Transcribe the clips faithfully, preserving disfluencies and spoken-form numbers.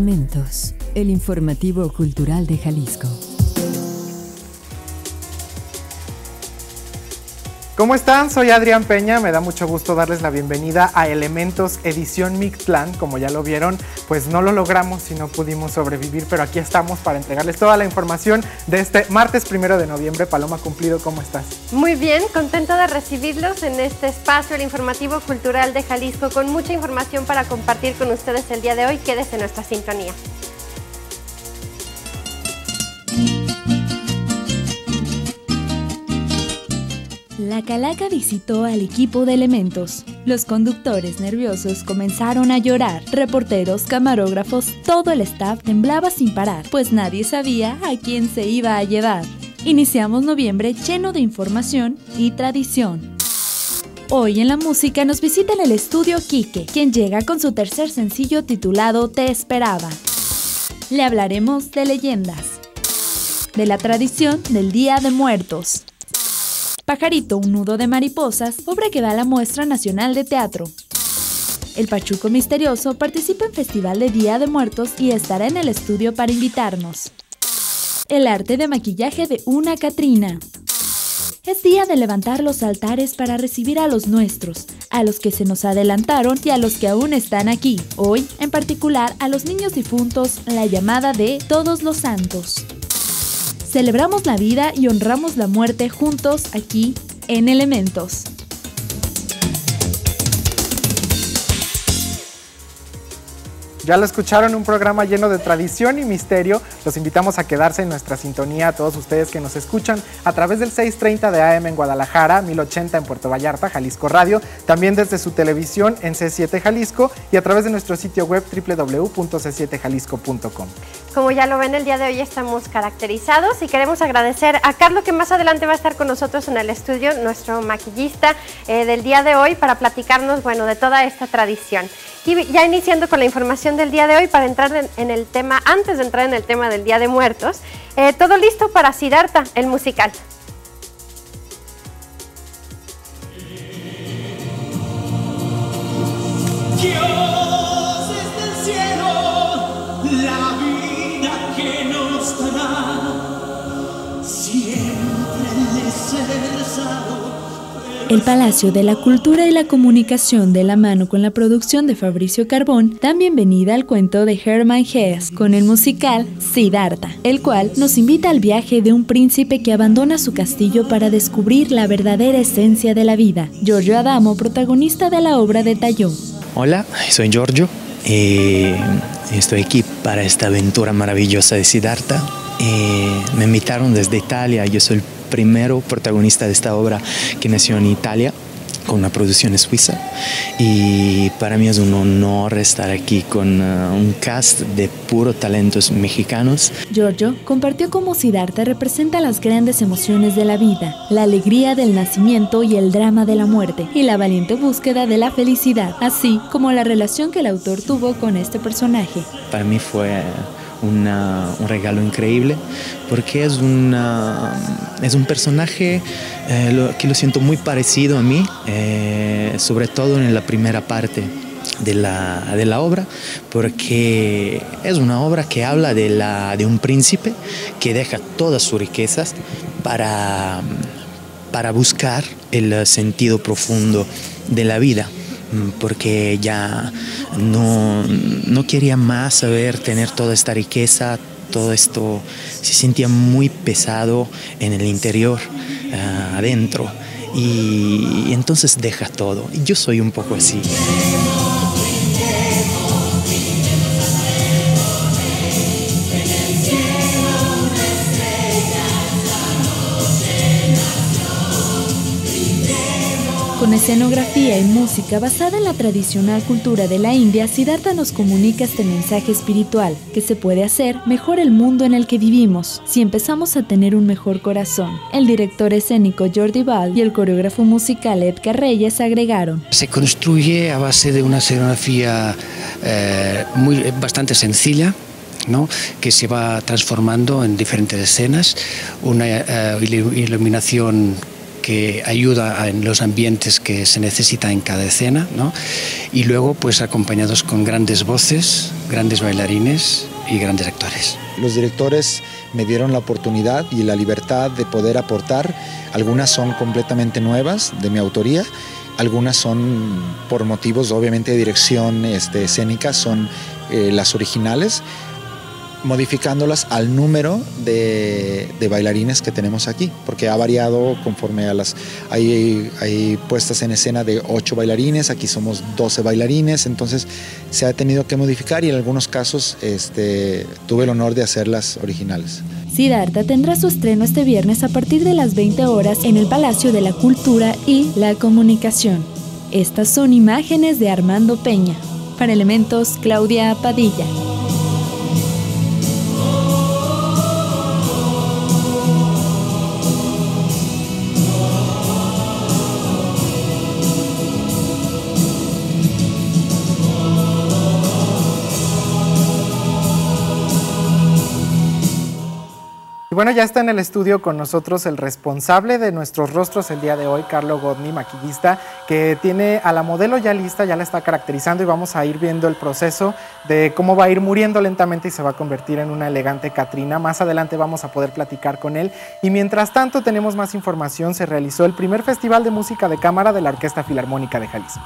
Elementos, el informativo cultural de Jalisco. ¿Cómo están? Soy Adrián Peña, me da mucho gusto darles la bienvenida a Elementos Edición Mictlán. Como ya lo vieron, pues no lo logramos y no pudimos sobrevivir, pero aquí estamos para entregarles toda la información de este martes primero de noviembre. Paloma Cumplido, ¿cómo estás? Muy bien, contenta de recibirlos en este espacio, el informativo cultural de Jalisco, con mucha información para compartir con ustedes el día de hoy. Quédese en nuestra sintonía. La Calaca visitó al equipo de Elementos. Los conductores nerviosos comenzaron a llorar. Reporteros, camarógrafos, todo el staff temblaba sin parar, pues nadie sabía a quién se iba a llevar. Iniciamos noviembre lleno de información y tradición. Hoy en la música nos visita en el estudio Quique, quien llega con su tercer sencillo titulado Te Esperaba. Le hablaremos de leyendas, de la tradición del Día de Muertos. Pajarito, un nudo de mariposas, obra que va a la Muestra Nacional de Teatro. El Pachuco Misterioso participa en Festival de Día de Muertos y estará en el estudio para invitarnos. El arte de maquillaje de una Catrina. Es día de levantar los altares para recibir a los nuestros, a los que se nos adelantaron y a los que aún están aquí. Hoy, en particular, a los niños difuntos, la llamada de Todos los Santos. Celebramos la vida y honramos la muerte juntos aquí en Elementos. Ya lo escucharon, un programa lleno de tradición y misterio. Los invitamos a quedarse en nuestra sintonía, a todos ustedes que nos escuchan a través del seiscientos treinta de A M en Guadalajara, mil ochenta en Puerto Vallarta, Jalisco Radio, también desde su televisión en C siete Jalisco y a través de nuestro sitio web doble u doble u doble u punto c siete jalisco punto com. Como ya lo ven, el día de hoy estamos caracterizados y queremos agradecer a Carlos, que más adelante va a estar con nosotros en el estudio, nuestro maquillista eh, del día de hoy, para platicarnos, bueno, de toda esta tradición. Y ya iniciando con la información del día de hoy, para entrar en, en el tema, antes de entrar en el tema del Día de Muertos, eh, todo listo para Siddhartha, el musical. Dios desde el cielo, la vida que nos dará, siempre deseado. El Palacio de la Cultura y la Comunicación, de la mano con la producción de Fabricio Carbón, dan bienvenida al cuento de Hermann Hesse con el musical Siddhartha, el cual nos invita al viaje de un príncipe que abandona su castillo para descubrir la verdadera esencia de la vida. Giorgio Adamo, protagonista de la obra, detalló: Hola, soy Giorgio. Eh, estoy aquí para esta aventura maravillosa de Siddhartha. Eh, me invitaron desde Italia. Yo soy el primero protagonista de esta obra que nació en Italia, con una producción suiza, y para mí es un honor estar aquí con uh, un cast de puros talentos mexicanos. Giorgio compartió cómo Siddhartha representa las grandes emociones de la vida, la alegría del nacimiento y el drama de la muerte, y la valiente búsqueda de la felicidad, así como la relación que el autor tuvo con este personaje. Para mí fue Una, un regalo increíble, porque es, una, es un personaje eh, lo, que lo siento muy parecido a mí, eh, sobre todo en la primera parte de la, de la obra, porque es una obra que habla de, la, de un príncipe que deja todas sus riquezas para, para buscar el sentido profundo de la vida, porque ya no, no quería más saber, tener toda esta riqueza, todo esto se sentía muy pesado en el interior, uh, adentro, y, y entonces deja todo. Y yo soy un poco así. Con escenografía y música basada en la tradicional cultura de la India, Siddhartha nos comunica este mensaje espiritual, que se puede hacer mejor el mundo en el que vivimos, si empezamos a tener un mejor corazón. El director escénico Jordi Ball y el coreógrafo musical Edgar Reyes agregaron: se construye a base de una escenografía eh, muy, bastante sencilla, ¿no?, que se va transformando en diferentes escenas, una uh, iluminación que ayuda en los ambientes que se necesita en cada escena, ¿no? Y luego pues acompañados con grandes voces, grandes bailarines y grandes actores. Los directores me dieron la oportunidad y la libertad de poder aportar. Algunas son completamente nuevas, de mi autoría. Algunas son por motivos, obviamente, de dirección este, escénica, son eh, las originales, modificándolas al número de, de bailarines que tenemos aquí, porque ha variado conforme a las... Hay, hay puestas en escena de ocho bailarines, aquí somos doce bailarines, entonces se ha tenido que modificar y en algunos casos este, tuve el honor de hacerlas originales. Siddhartha tendrá su estreno este viernes a partir de las veinte horas en el Palacio de la Cultura y la Comunicación. Estas son imágenes de Armando Peña. Para Elementos, Claudia Padilla. Y bueno, ya está en el estudio con nosotros el responsable de nuestros rostros el día de hoy, Carlo Godni, maquillista, que tiene a la modelo ya lista, ya la está caracterizando y vamos a ir viendo el proceso de cómo va a ir muriendo lentamente y se va a convertir en una elegante Catrina. Más adelante vamos a poder platicar con él. Y mientras tanto tenemos más información. Se realizó el primer Festival de Música de Cámara de la Orquesta Filarmónica de Jalisco.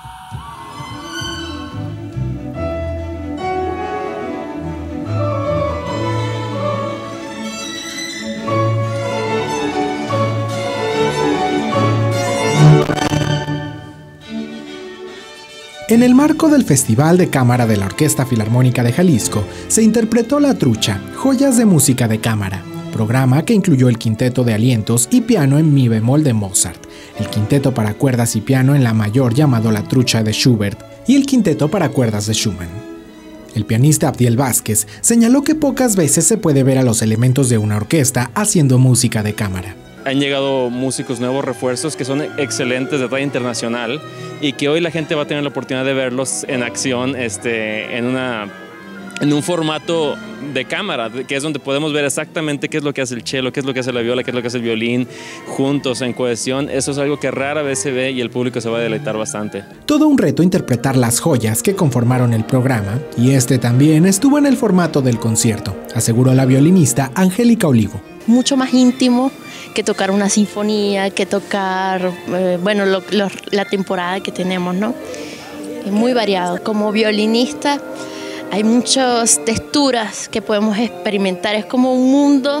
En el marco del Festival de Cámara de la Orquesta Filarmónica de Jalisco, se interpretó La Trucha, Joyas de Música de Cámara, programa que incluyó el quinteto de alientos y piano en mi bemol de Mozart, el quinteto para cuerdas y piano en la mayor llamado La Trucha de Schubert y el quinteto para cuerdas de Schumann. El pianista Abdiel Vázquez señaló que pocas veces se puede ver a los elementos de una orquesta haciendo música de cámara. Han llegado músicos nuevos, refuerzos, que son excelentes de talla internacional y que hoy la gente va a tener la oportunidad de verlos en acción este, en, una, en un formato de cámara, que es donde podemos ver exactamente qué es lo que hace el cello, qué es lo que hace la viola, qué es lo que hace el violín, juntos, en cohesión. Eso es algo que rara vez se ve y el público se va a deleitar bastante. Todo un reto interpretar las joyas que conformaron el programa, y este también estuvo en el formato del concierto, aseguró la violinista Angélica Olivo. Mucho más íntimo que tocar una sinfonía, que tocar, eh, bueno, lo, lo, la temporada que tenemos, ¿no? Es muy variado. Como violinista hay muchas texturas que podemos experimentar. Es como un mundo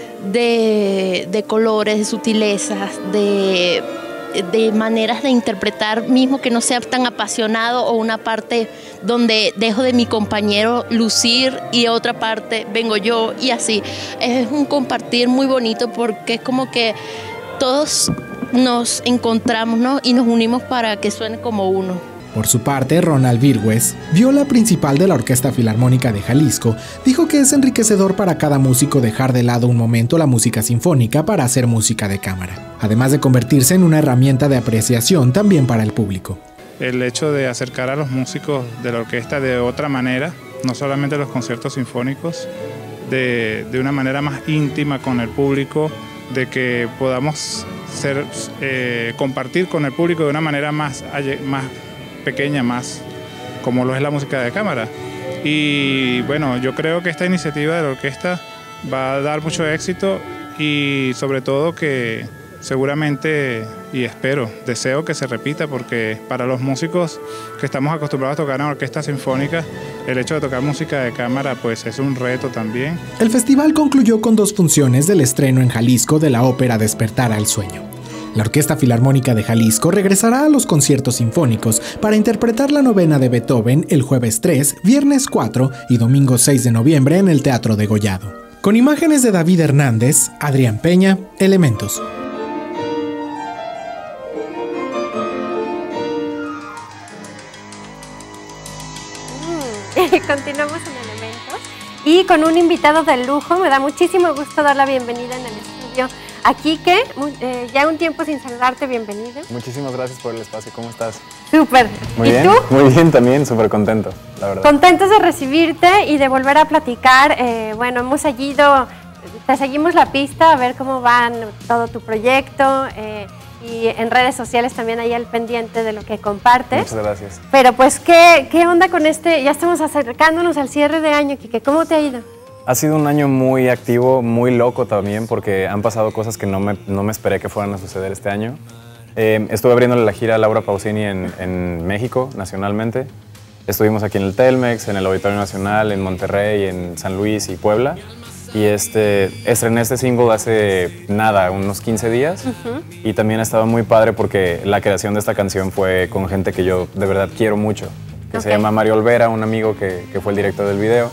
de, de colores, de sutilezas, de, de maneras de interpretar, mismo que no sea tan apasionado, o una parte donde dejo de mi compañero lucir y otra parte vengo yo, y así. Es un compartir muy bonito porque es como que todos nos encontramos, ¿no? Y nos unimos para que suene como uno. Por su parte, Ronald Virgües, viola principal de la Orquesta Filarmónica de Jalisco, dijo que es enriquecedor para cada músico dejar de lado un momento la música sinfónica para hacer música de cámara, además de convertirse en una herramienta de apreciación también para el público. El hecho de acercar a los músicos de la orquesta de otra manera, no solamente los conciertos sinfónicos, de, de una manera más íntima con el público, de que podamos ser, eh, compartir con el público de una manera más, más pequeña, más como lo es la música de cámara. Y bueno, yo creo que esta iniciativa de la orquesta va a dar mucho éxito y sobre todo que seguramente, y espero, deseo que se repita, porque para los músicos que estamos acostumbrados a tocar en orquestas sinfónicas, el hecho de tocar música de cámara pues es un reto también. El festival concluyó con dos funciones del estreno en Jalisco de la ópera Despertar al Sueño. La Orquesta Filarmónica de Jalisco regresará a los conciertos sinfónicos para interpretar la novena de Beethoven el jueves tres, viernes cuatro y domingo seis de noviembre en el Teatro Degollado. Con imágenes de David Hernández, Adrián Peña, Elementos. Continuamos en Elementos y con un invitado de lujo. Me da muchísimo gusto dar la bienvenida en el estudio a Quique, eh, ya un tiempo sin saludarte, bienvenido. Muchísimas gracias por el espacio, ¿cómo estás? Súper. Muy ¿Y bien, tú? Muy bien también, súper contento, la verdad. Contentos de recibirte y de volver a platicar. Eh, bueno, hemos seguido te seguimos la pista a ver cómo va todo tu proyecto eh, y en redes sociales también ahí al pendiente de lo que compartes. Muchas gracias. Pero pues, ¿qué, qué onda con este? Ya estamos acercándonos al cierre de año, Quique. ¿Cómo te ha ido? Ha sido un año muy activo, muy loco también, porque han pasado cosas que no me, no me esperé que fueran a suceder este año. Eh, estuve abriéndole la gira a Laura Pausini en, en México, nacionalmente. Estuvimos aquí en el Telmex, en el Auditorio Nacional, en Monterrey, en San Luis y Puebla. Y este, estrené este single hace nada, unos quince días. Uh-huh. Y también ha estado muy padre porque la creación de esta canción fue con gente que yo de verdad quiero mucho. Que okay. se llama Mario Olvera, un amigo que, que fue el director del video.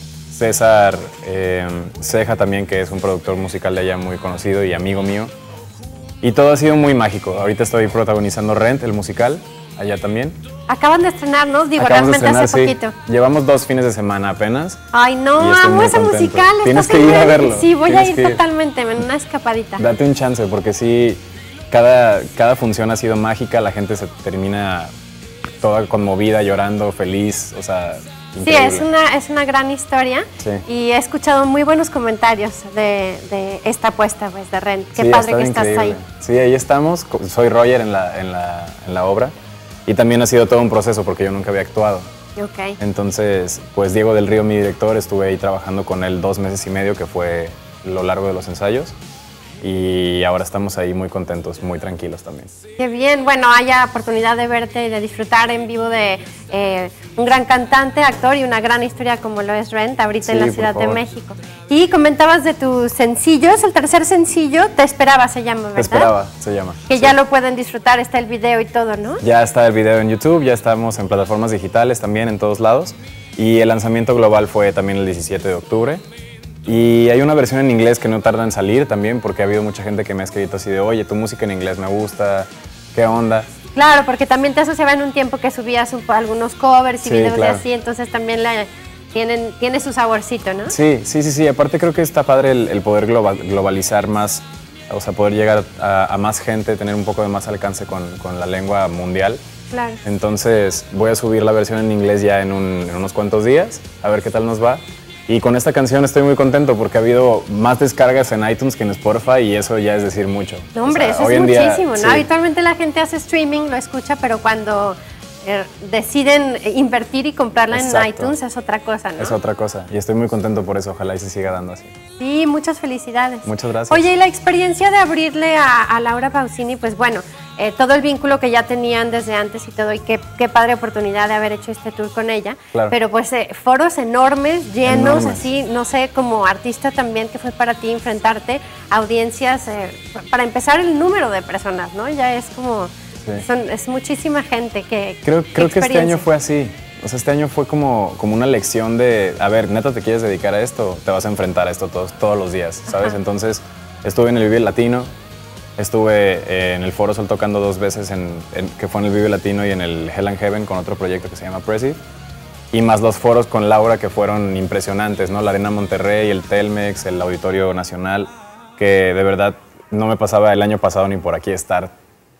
César eh, Ceja también, que es un productor musical de allá muy conocido y amigo mío. Y todo ha sido muy mágico. Ahorita estoy protagonizando Rent, el musical, allá también. Acaban de estrenarnos, digo, Acabamos realmente de estrenar, hace sí. Llevamos dos fines de semana apenas. Ay, no, amo ese contento. musical. Tienes que ir a verlo. Sí, voy Tienes a ir que totalmente, en una escapadita. Date un chance, porque sí, cada, cada función ha sido mágica, la gente se termina toda conmovida, llorando, feliz, o sea, increíble. Sí, es una, es una gran historia. Sí. Y he escuchado muy buenos comentarios de, de esta apuesta pues, de Rent. Qué sí, padre que estás increíble. ahí. Sí, ahí estamos. Soy Roger en la, en, la, en la obra. Y también ha sido todo un proceso porque yo nunca había actuado. Okay. Entonces, pues Diego del Río, mi director, estuve ahí trabajando con él dos meses y medio, que fue lo largo de los ensayos. Y ahora estamos ahí muy contentos, muy tranquilos también. Qué bien, bueno, haya oportunidad de verte y de disfrutar en vivo de eh, un gran cantante, actor y una gran historia como lo es Rent, ahorita sí, en la por Ciudad favor. de México. Y comentabas de tus sencillos, el tercer sencillo, Te Esperaba se llama, ¿verdad? Te Esperaba se llama. Que sí. ya lo pueden disfrutar, está el video y todo, ¿no? Ya está el video en YouTube, ya estamos en plataformas digitales también, en todos lados. Y el lanzamiento global fue también el diecisiete de octubre. Y hay una versión en inglés que no tarda en salir también, porque ha habido mucha gente que me ha escrito así de, oye, tu música en inglés me gusta, ¿qué onda? Claro, porque también te asociaba en un tiempo que subías un, algunos covers y sí, videos claro. de así, entonces también la, tienen, tiene su saborcito, ¿no? Sí, sí, sí, sí. Aparte creo que está padre el, el poder global, globalizar más, o sea, poder llegar a, a más gente, tener un poco de más alcance con, con la lengua mundial. Claro. Entonces voy a subir la versión en inglés ya en, un, en unos cuantos días, a ver qué tal nos va. Y con esta canción estoy muy contento porque ha habido más descargas en iTunes que en Spotify y eso ya es decir mucho. No, hombre, o sea, eso es muchísimo, día, ¿no? Sí. Habitualmente la gente hace streaming, lo escucha, pero cuando eh, deciden invertir y comprarla Exacto. en iTunes es otra cosa, ¿no? Es otra cosa y estoy muy contento por eso, ojalá y se siga dando así. Sí, muchas felicidades. Muchas gracias. Oye, y la experiencia de abrirle a, a Laura Pausini, pues bueno, eh, todo el vínculo que ya tenían desde antes y todo, y qué, qué padre oportunidad de haber hecho este tour con ella. Claro. Pero pues eh, foros enormes, llenos, Enormes. así, no sé, como artista también, que fue para ti enfrentarte a audiencias, eh, para empezar el número de personas, ¿no? Ya es como, Sí. son, es muchísima gente que... Creo, creo que este experiencia. año fue así. O sea, este año fue como, como una lección de, a ver, neta, ¿te quieres dedicar a esto? Te vas a enfrentar a esto todos, todos los días, ¿sabes? Ajá. Entonces, estuve en el Vive Latino, estuve eh, en el Foro Sol tocando dos veces, en, en- que fue en el Vive Latino y en el Hell and Heaven con otro proyecto que se llama Prezi. Y más los foros con Laura que fueron impresionantes, ¿no? La Arena Monterrey, el Telmex, el Auditorio Nacional, que de verdad no me pasaba el año pasado ni por aquí estar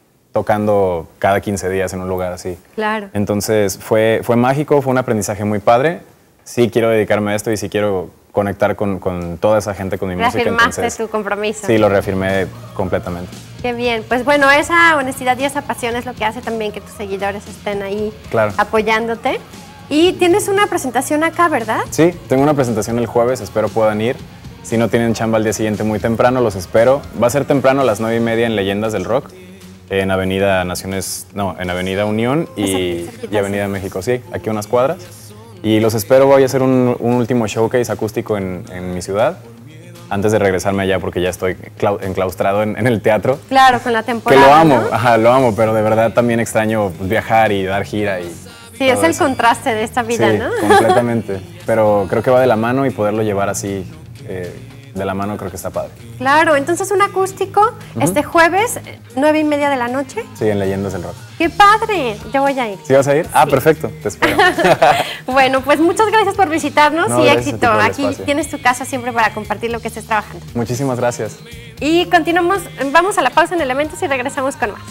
tocando cada quince días en un lugar así. Claro. Entonces fue, fue mágico, fue un aprendizaje muy padre. Sí quiero dedicarme a esto y sí quiero conectar con, con toda esa gente, con mi música. Reafirmaste Entonces, tu compromiso. sí, lo reafirmé completamente. Qué bien. Pues bueno, esa honestidad y esa pasión es lo que hace también que tus seguidores estén ahí Claro. apoyándote. Y tienes una presentación acá, ¿verdad? Sí, tengo una presentación el jueves, espero puedan ir. Si no tienen chamba al día siguiente muy temprano, los espero. Va a ser temprano a las nueve y media en Leyendas del Rock, en Avenida Naciones, no, en Avenida Unión y, cerquita, y Avenida México, sí, aquí unas cuadras. Y los espero, voy a hacer un, un último showcase acústico en, en mi ciudad, antes de regresarme allá porque ya estoy clau- enclaustrado en, en el teatro. Claro, con la Que temporada. lo amo, ¿no? ajá, lo amo, pero de verdad también extraño pues, viajar y dar gira y Sí, es todo el eso. contraste de esta vida, Sí, ¿no? completamente. Pero creo que va de la mano y poderlo llevar así eh, de la mano creo que está padre. Claro, entonces un acústico este jueves, nueve y media de la noche. Sí, en Leyendas del Rock. ¡Qué padre! Yo voy a ir. ¿Sí vas a ir? Ah, perfecto, te espero. Bueno, pues muchas gracias por visitarnos No, y gracias a ti éxito. por el Aquí espacio. tienes tu casa siempre para compartir lo que estés trabajando. Muchísimas gracias. Y continuamos, vamos a la pausa en Elementos y regresamos con más.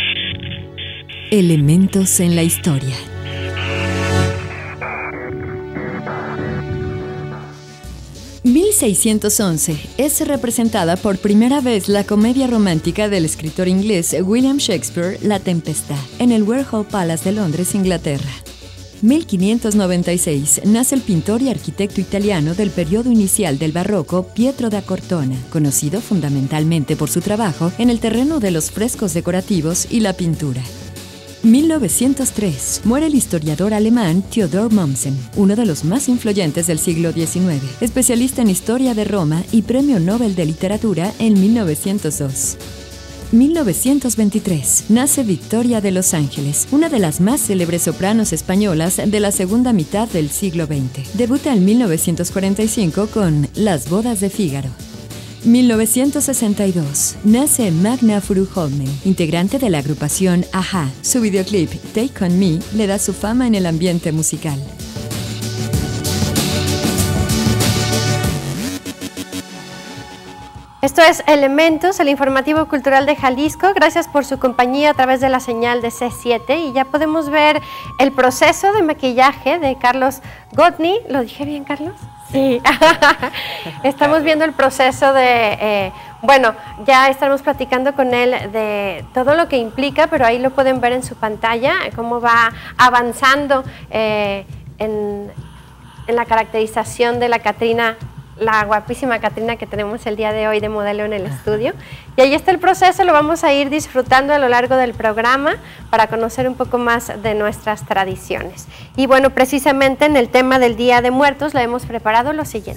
Elementos en la historia. mil seiscientos once es representada por primera vez la comedia romántica del escritor inglés William Shakespeare, La Tempestad, en el Guildhall Palace de Londres, Inglaterra. mil quinientos noventa y seis nace el pintor y arquitecto italiano del periodo inicial del barroco Pietro da Cortona, conocido fundamentalmente por su trabajo en el terreno de los frescos decorativos y la pintura. mil novecientos tres muere el historiador alemán Theodor Mommsen, uno de los más influyentes del siglo diecinueve, especialista en historia de Roma y premio Nobel de Literatura en mil novecientos dos. mil novecientos veintitrés nace Victoria de Los Ángeles, una de las más célebres sopranos españolas de la segunda mitad del siglo veinte. Debuta en mil novecientos cuarenta y cinco con Las bodas de Fígaro. mil novecientos sesenta y dos nace Magna Furuholmen, integrante de la agrupación a-ha. Su videoclip Take On Me le da su fama en el ambiente musical. Esto es Elementos, el informativo cultural de Jalisco. Gracias por su compañía a través de la señal de C siete y ya podemos ver el proceso de maquillaje de Carlos Godny. ¿Lo dije bien, Carlos? Sí. Estamos viendo el proceso de, eh, bueno, ya estaremos platicando con él de todo lo que implica, pero ahí lo pueden ver en su pantalla, cómo va avanzando eh, en, en la caracterización de la Catrina, la guapísima Catrina que tenemos el día de hoy de modelo en el estudio. Y ahí está el proceso, lo vamos a ir disfrutando a lo largo del programa para conocer un poco más de nuestras tradiciones. Y bueno, precisamente en el tema del Día de Muertos le hemos preparado lo siguiente.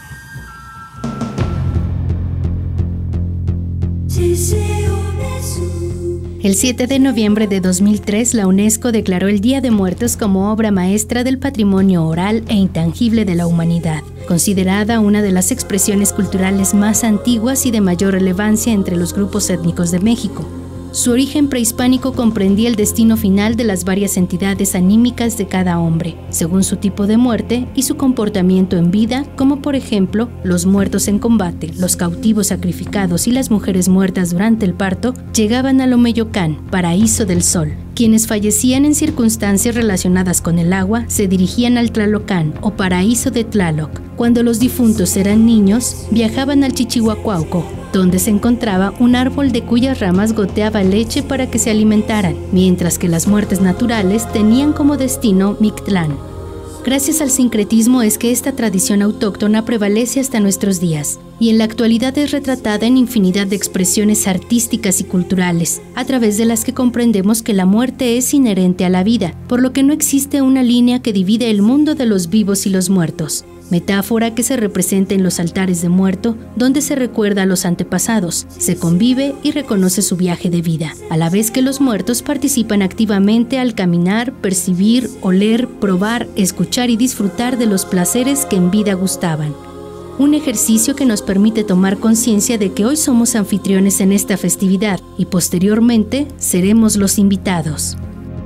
El siete de noviembre de dos mil tres, la UNESCO declaró el Día de Muertos como obra maestra del patrimonio oral e intangible de la humanidad, considerada una de las expresiones culturales más antiguas y de mayor relevancia entre los grupos étnicos de México. Su origen prehispánico comprendía el destino final de las varias entidades anímicas de cada hombre, según su tipo de muerte y su comportamiento en vida, como por ejemplo, los muertos en combate, los cautivos sacrificados y las mujeres muertas durante el parto, llegaban al Omeyocán, paraíso del sol. Quienes fallecían en circunstancias relacionadas con el agua se dirigían al Tlalocán o paraíso de Tlaloc. Cuando los difuntos eran niños, viajaban al Chichihuacuauco, donde se encontraba un árbol de cuyas ramas goteaba leche para que se alimentaran, mientras que las muertes naturales tenían como destino Mictlán. Gracias al sincretismo es que esta tradición autóctona prevalece hasta nuestros días, y en la actualidad es retratada en infinidad de expresiones artísticas y culturales, a través de las que comprendemos que la muerte es inherente a la vida, por lo que no existe una línea que divide el mundo de los vivos y los muertos. Metáfora que se representa en los altares de muerto, donde se recuerda a los antepasados, se convive y reconoce su viaje de vida, a la vez que los muertos participan activamente al caminar, percibir, oler, probar, escuchar y disfrutar de los placeres que en vida gustaban. Un ejercicio que nos permite tomar conciencia de que hoy somos anfitriones en esta festividad y posteriormente seremos los invitados.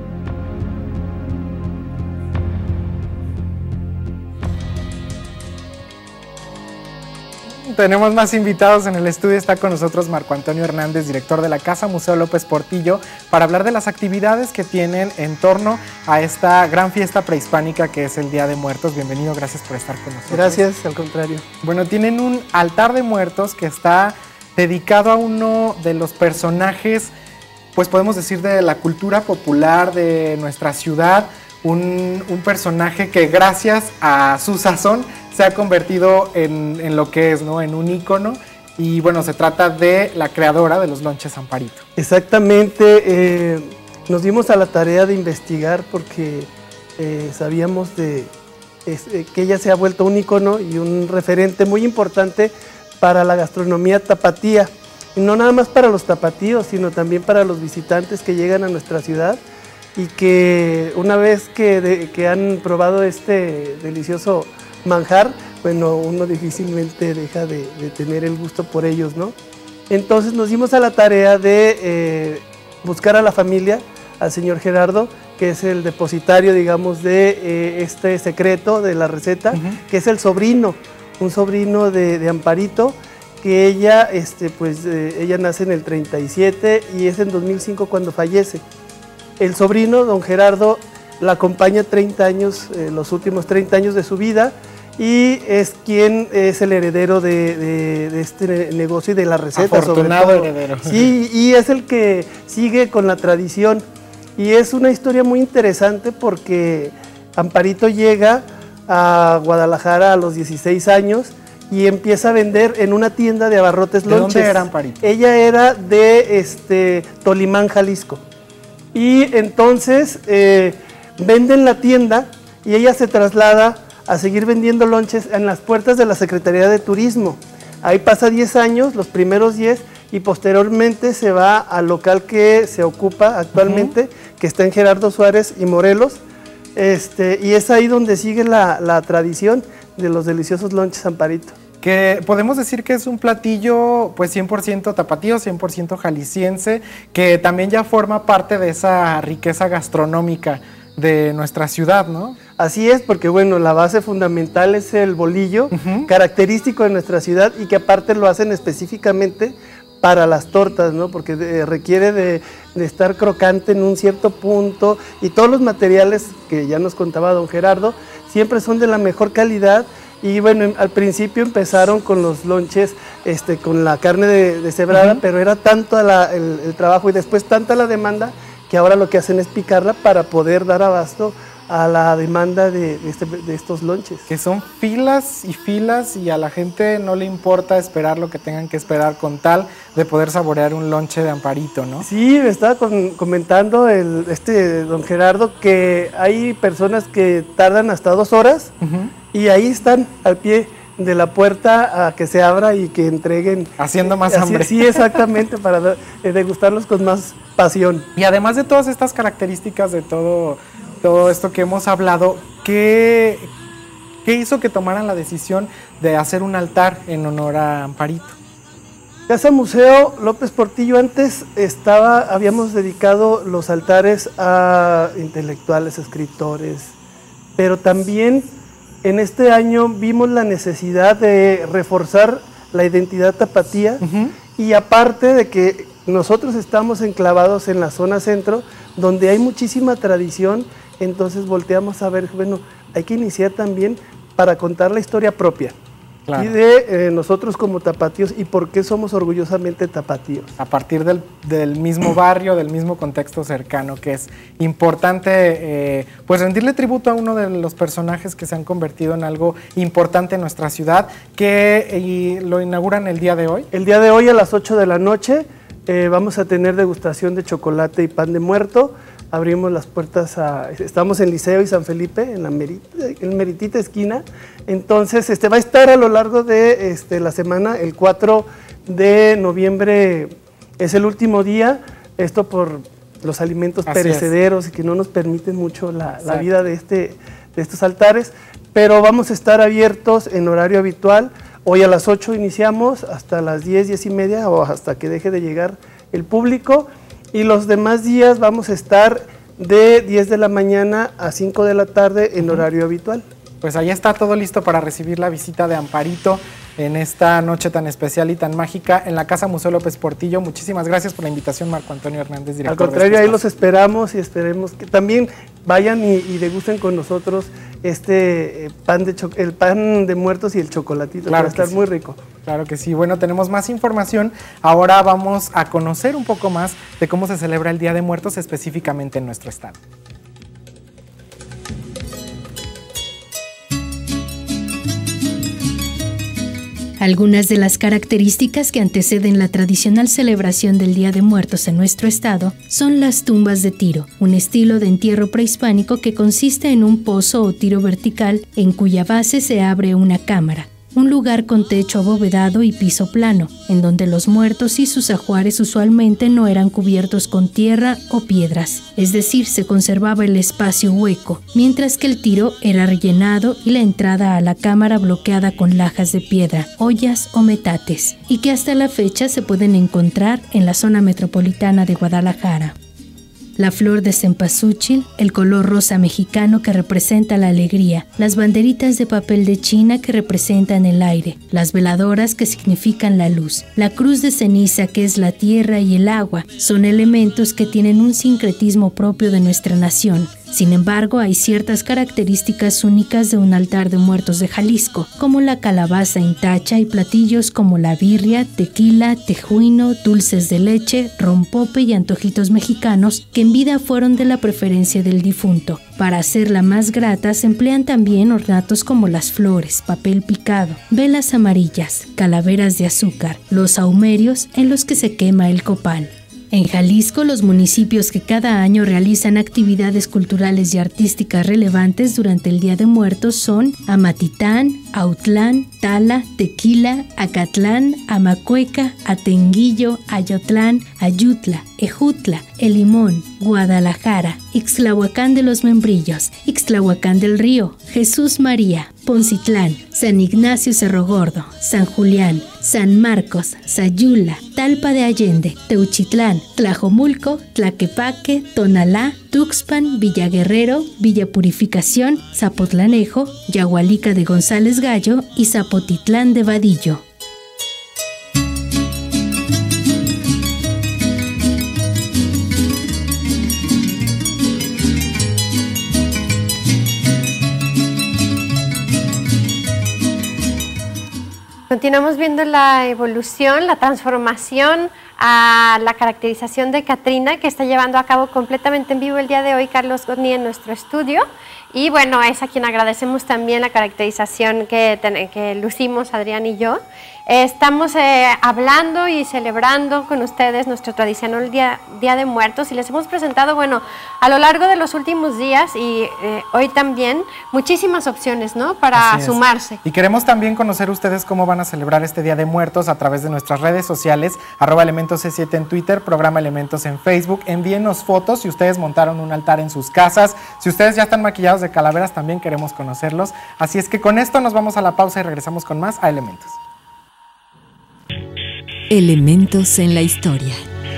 Tenemos más invitados en el estudio. Está con nosotros Marco Antonio Hernández, director de la Casa Museo López Portillo, para hablar de las actividades que tienen en torno a esta gran fiesta prehispánica que es el Día de Muertos. Bienvenido, gracias por estar con nosotros. Gracias, al contrario. Bueno, tienen un altar de muertos que está dedicado a uno de los personajes, pues podemos decir, de la cultura popular de nuestra ciudad, un, un personaje que gracias a su sazón se ha convertido en, en lo que es, ¿no? En un ícono. Y bueno, se trata de la creadora de los lonches Amparito. Exactamente, eh, nos dimos a la tarea de investigar porque eh, sabíamos de, es, eh, que ella se ha vuelto un ícono y un referente muy importante para la gastronomía tapatía. Y no nada más para los tapatíos, sino también para los visitantes que llegan a nuestra ciudad y que una vez que, de, que han probado este delicioso manjar, bueno, uno difícilmente deja de, de tener el gusto por ellos, ¿no? Entonces nos dimos a la tarea de eh, buscar a la familia, al señor Gerardo, que es el depositario, digamos, de eh, este secreto de la receta, uh-huh. que es el sobrino, un sobrino de, de Amparito, que ella, este, pues, eh, ella nace en el treinta y siete y es en dos mil cinco cuando fallece. El sobrino, don Gerardo, la acompaña treinta años, eh, los últimos treinta años de su vida, y es quien es el heredero de, de, de este negocio y de la receta. Afortunado sobre todo. heredero. Sí, y es el que sigue con la tradición. Y es una historia muy interesante porque Amparito llega a Guadalajara a los dieciséis años y empieza a vender en una tienda de abarrotes lonches. ¿De dónde era Amparito? Ella era de este, Tolimán, Jalisco. Y entonces eh, venden la tienda y ella se traslada a seguir vendiendo lonches en las puertas de la Secretaría de Turismo. Ahí pasa diez años, los primeros diez, y posteriormente se va al local que se ocupa actualmente, uh-huh. que está en Gerardo Suárez y Morelos, este, y es ahí donde sigue la, la tradición de los deliciosos lonches Amparito. Que podemos decir que es un platillo pues cien por ciento tapatío, cien por ciento jalisciense, que también ya forma parte de esa riqueza gastronómica de nuestra ciudad, ¿no? Así es, porque bueno, la base fundamental es el bolillo, uh-huh. característico de nuestra ciudad y que aparte lo hacen específicamente para las tortas, ¿no? Porque de, requiere de, de estar crocante en un cierto punto y todos los materiales que ya nos contaba don Gerardo siempre son de la mejor calidad. Y bueno, al principio empezaron con los lonches, este, con la carne de, de cebrada, uh-huh. pero era tanto la, el, el trabajo y después tanta la demanda que ahora lo que hacen es picarla para poder dar abasto a la demanda de, de, este, de estos lonches. Que son filas y filas y a la gente no le importa esperar lo que tengan que esperar con tal de poder saborear un lonche de Amparito, ¿no? Sí, me estaba con, comentando el, este don Gerardo que hay personas que tardan hasta dos horas uh-huh. y ahí están al pie de la puerta a que se abra y que entreguen. Haciendo más así, hambre. Sí, exactamente, para eh, degustarlos con más pasión. Y además de todas estas características de todo, todo esto que hemos hablado, ¿qué, ¿qué hizo que tomaran la decisión de hacer un altar en honor a Amparito? Casa Museo López Portillo, antes estaba, habíamos dedicado los altares a intelectuales, escritores, pero también en este año vimos la necesidad de reforzar la identidad tapatía uh-huh. y aparte de que nosotros estamos enclavados en la zona centro, donde hay muchísima tradición, entonces volteamos a ver, bueno, hay que iniciar también para contar la historia propia. Claro. Y de eh, nosotros como tapatíos y por qué somos orgullosamente tapatíos. A partir del, del mismo barrio, del mismo contexto cercano, que es importante eh, pues rendirle tributo a uno de los personajes que se han convertido en algo importante en nuestra ciudad, que y lo inauguran el día de hoy. El día de hoy a las ocho de la noche eh, vamos a tener degustación de chocolate y pan de muerto. Abrimos las puertas, a, estamos en Liceo y San Felipe, en la merita, en meritita esquina. Entonces, este, va a estar a lo largo de este, la semana, el cuatro de noviembre es el último día, esto por los alimentos Así perecederos es. y que no nos permiten mucho la, la vida de, este, de estos altares, pero vamos a estar abiertos en horario habitual. Hoy a las ocho iniciamos, hasta las diez, diez y media o hasta que deje de llegar el público. Y los demás días vamos a estar de diez de la mañana a cinco de la tarde en horario habitual. Pues ahí está todo listo para recibir la visita de Amparito en esta noche tan especial y tan mágica en la Casa Museo López Portillo. Muchísimas gracias por la invitación, Marco Antonio Hernández, director. Al contrario, de ahí los esperamos y esperemos que también vayan y, y degusten con nosotros este eh, pan de cho el pan de muertos y el chocolatito, claro, va a estar sí. muy rico. Claro que sí. Bueno, tenemos más información. Ahora vamos a conocer un poco más de cómo se celebra el Día de Muertos específicamente en nuestro estado. Algunas de las características que anteceden la tradicional celebración del Día de Muertos en nuestro estado son las tumbas de tiro, un estilo de entierro prehispánico que consiste en un pozo o tiro vertical en cuya base se abre una cámara, un lugar con techo abovedado y piso plano, en donde los muertos y sus ajuares usualmente no eran cubiertos con tierra o piedras, es decir, se conservaba el espacio hueco, mientras que el tiro era rellenado y la entrada a la cámara bloqueada con lajas de piedra, ollas o metates, y que hasta la fecha se pueden encontrar en la zona metropolitana de Guadalajara. la flor de cempasúchil, el color rosa mexicano que representa la alegría, las banderitas de papel de China que representan el aire, las veladoras que significan la luz, la cruz de ceniza que es la tierra y el agua, son elementos que tienen un sincretismo propio de nuestra nación. Sin embargo, hay ciertas características únicas de un altar de muertos de Jalisco, como la calabaza en tacha y platillos como la birria, tequila, tejuino, dulces de leche, rompope y antojitos mexicanos que en vida fueron de la preferencia del difunto. Para hacerla más grata se emplean también ornatos como las flores, papel picado, velas amarillas, calaveras de azúcar, los saumerios en los que se quema el copal. En Jalisco, los municipios que cada año realizan actividades culturales y artísticas relevantes durante el Día de Muertos son Amatitán, Autlán, Tala, Tequila, Acatlán, Amacueca, Atenguillo, Ayotlán, Ayutla, Ejutla, El Limón, Guadalajara, Ixtlahuacán de los Membrillos, Ixtlahuacán del Río, Jesús María, Poncitlán, San Ignacio Cerro Gordo, San Julián, San Marcos, Sayula, Talpa de Allende, Teuchitlán, Tlajomulco, Tlaquepaque, Tonalá, Tuxpan, Villa Guerrero, Villa Purificación, Zapotlanejo, Yahualica de González Gallo y Zapotitlán de Vadillo. Continuamos viendo la evolución, la transformación a la caracterización de Catrina que está llevando a cabo completamente en vivo el día de hoy Carlos Godní en nuestro estudio. Y bueno, es a quien agradecemos también la caracterización que, que lucimos Adrián y yo. Estamos eh, hablando y celebrando con ustedes nuestro tradicional día, día de Muertos y les hemos presentado, bueno, a lo largo de los últimos días y eh, hoy también, muchísimas opciones, ¿no? Para sumarse. Y queremos también conocer ustedes cómo van a celebrar este Día de Muertos a través de nuestras redes sociales, arroba Elementos C siete en Twitter, programa Elementos en Facebook. Envíenos fotos si ustedes montaron un altar en sus casas, si ustedes ya están maquillados de calaveras, también queremos conocerlos. Así es que con esto nos vamos a la pausa y regresamos con más a Elementos. Elementos en la historia.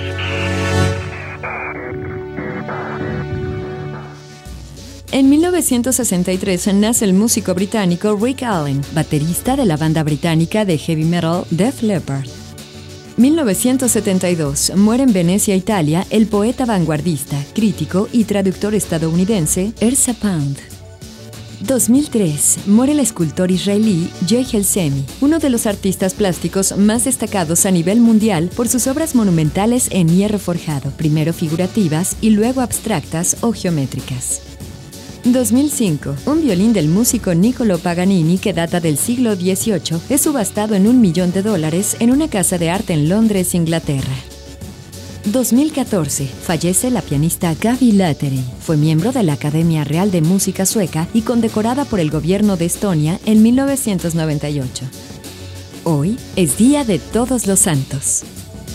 En mil novecientos sesenta y tres nace el músico británico Rick Allen, baterista de la banda británica de heavy metal Def Leppard. mil novecientos setenta y dos muere en Venecia, Italia, el poeta vanguardista, crítico y traductor estadounidense Erza Pound. dos mil tres muere el escultor israelí Yehiel Semi, uno de los artistas plásticos más destacados a nivel mundial por sus obras monumentales en hierro forjado, primero figurativas y luego abstractas o geométricas. dos mil cinco, un violín del músico Niccolo Paganini que data del siglo dieciocho es subastado en un millón de dólares en una casa de arte en Londres, Inglaterra. dos mil catorce, fallece la pianista Gaby Laterey. Fue miembro de la Academia Real de Música Sueca y condecorada por el gobierno de Estonia en mil novecientos noventa y ocho. Hoy es Día de Todos los Santos.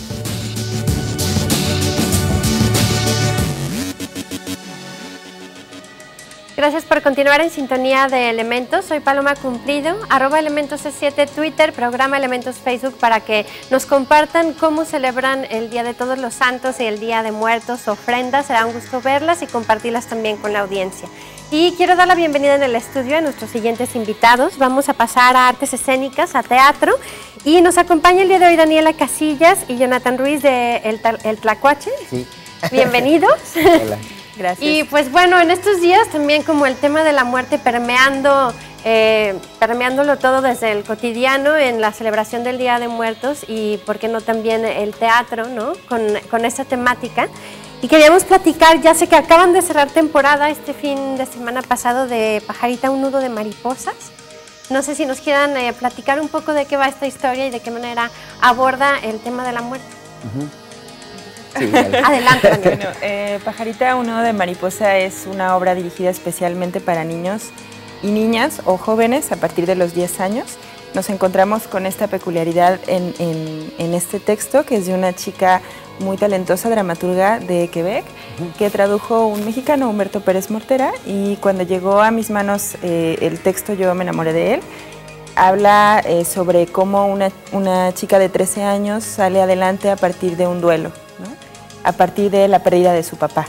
Gracias por continuar en sintonía de Elementos. Soy Paloma Cumplido, arroba Elementos C siete, Twitter, programa Elementos Facebook, para que nos compartan cómo celebran el Día de Todos los Santos y el Día de Muertos, ofrendas. Será un gusto verlas y compartirlas también con la audiencia. Y quiero dar la bienvenida en el estudio a nuestros siguientes invitados. Vamos a pasar a artes escénicas, a teatro, y nos acompaña el día de hoy Daniela Casillas y Jonathan Ruiz de El, el Tlacuache. Sí. Bienvenidos. Hola. Gracias. Y pues bueno, en estos días también como el tema de la muerte permeando, eh, permeándolo todo desde el cotidiano en la celebración del Día de Muertos y por qué no también el teatro, ¿no? Con, con esta temática. Y queríamos platicar, ya sé que acaban de cerrar temporada este fin de semana pasado de Pajarita, un nudo de mariposas. No sé si nos quieran eh, platicar un poco de qué va esta historia y de qué manera aborda el tema de la muerte. Uh-huh. Sí, vale. Adelante, Daniel. Bueno, eh, Pajarita, un nudo de mariposa es una obra dirigida especialmente para niños y niñas o jóvenes a partir de los diez años. Nos encontramos con esta peculiaridad en, en, en este texto, que es de una chica muy talentosa, dramaturga de Quebec, que tradujo un mexicano, Humberto Pérez Mortera, y cuando llegó a mis manos eh, el texto yo me enamoré de él. Habla eh, sobre cómo una, una chica de trece años sale adelante a partir de un duelo, ¿no? A partir de la pérdida de su papá.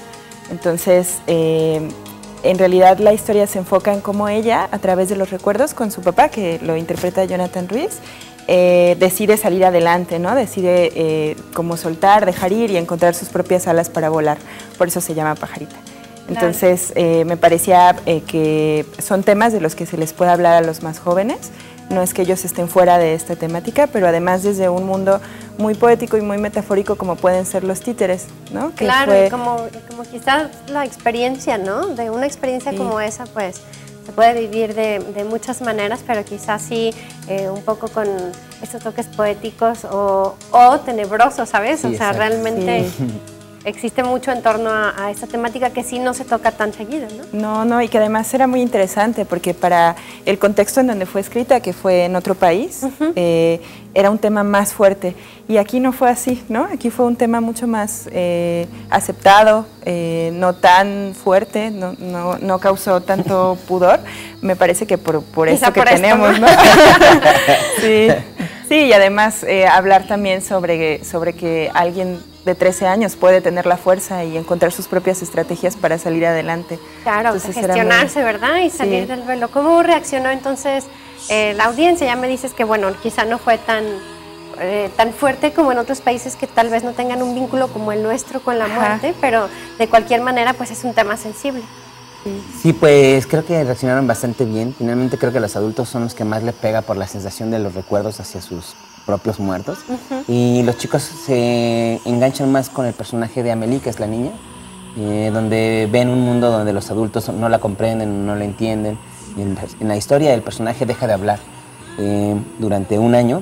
Entonces, eh, en realidad la historia se enfoca en cómo ella, a través de los recuerdos con su papá, que lo interpreta Jonathan Ruiz, eh, decide salir adelante, ¿no? Decide eh, como soltar, dejar ir y encontrar sus propias alas para volar. Por eso se llama Pajarita. Entonces, eh, me parecía eh, que son temas de los que se les puede hablar a los más jóvenes. No es que ellos estén fuera de esta temática, pero además desde un mundo muy poético y muy metafórico como pueden ser los títeres, ¿no? Que claro, fue... y como, como quizás la experiencia, ¿no? De una experiencia Sí. como esa, pues se puede vivir de, de muchas maneras, pero quizás sí eh, un poco con estos toques poéticos o, o tenebrosos, ¿sabes? Sí, o sea, exacto. realmente... Sí. Existe mucho en torno a, a esta temática que sí no se toca tan seguido, ¿no? No, no, y que además era muy interesante porque para el contexto en donde fue escrita, que fue en otro país, uh-huh. eh, era un tema más fuerte. Y aquí no fue así, ¿no? Aquí fue un tema mucho más eh, aceptado, eh, no tan fuerte, no, no, no causó tanto pudor. Me parece que por, por eso que por tenemos, esto, ¿no? sí, sí, y además eh, hablar también sobre, sobre que alguien de trece años puede tener la fuerza y encontrar sus propias estrategias para salir adelante. Claro, entonces, gestionarse, muy... ¿verdad? Y salir sí. del duelo. ¿Cómo reaccionó entonces eh, la audiencia? Ya me dices que, bueno, quizá no fue tan, eh, tan fuerte como en otros países que tal vez no tengan un vínculo como el nuestro con la muerte, Ajá. pero de cualquier manera, pues es un tema sensible. Sí, pues creo que reaccionaron bastante bien. Finalmente creo que los adultos son los que más le pega por la sensación de los recuerdos hacia sus propios muertos. Uh-huh. Y los chicos se enganchan más con el personaje de Amélie, que es la niña, eh, donde ven un mundo donde los adultos no la comprenden, no la entienden. Y en, en la historia el personaje deja de hablar eh, durante un año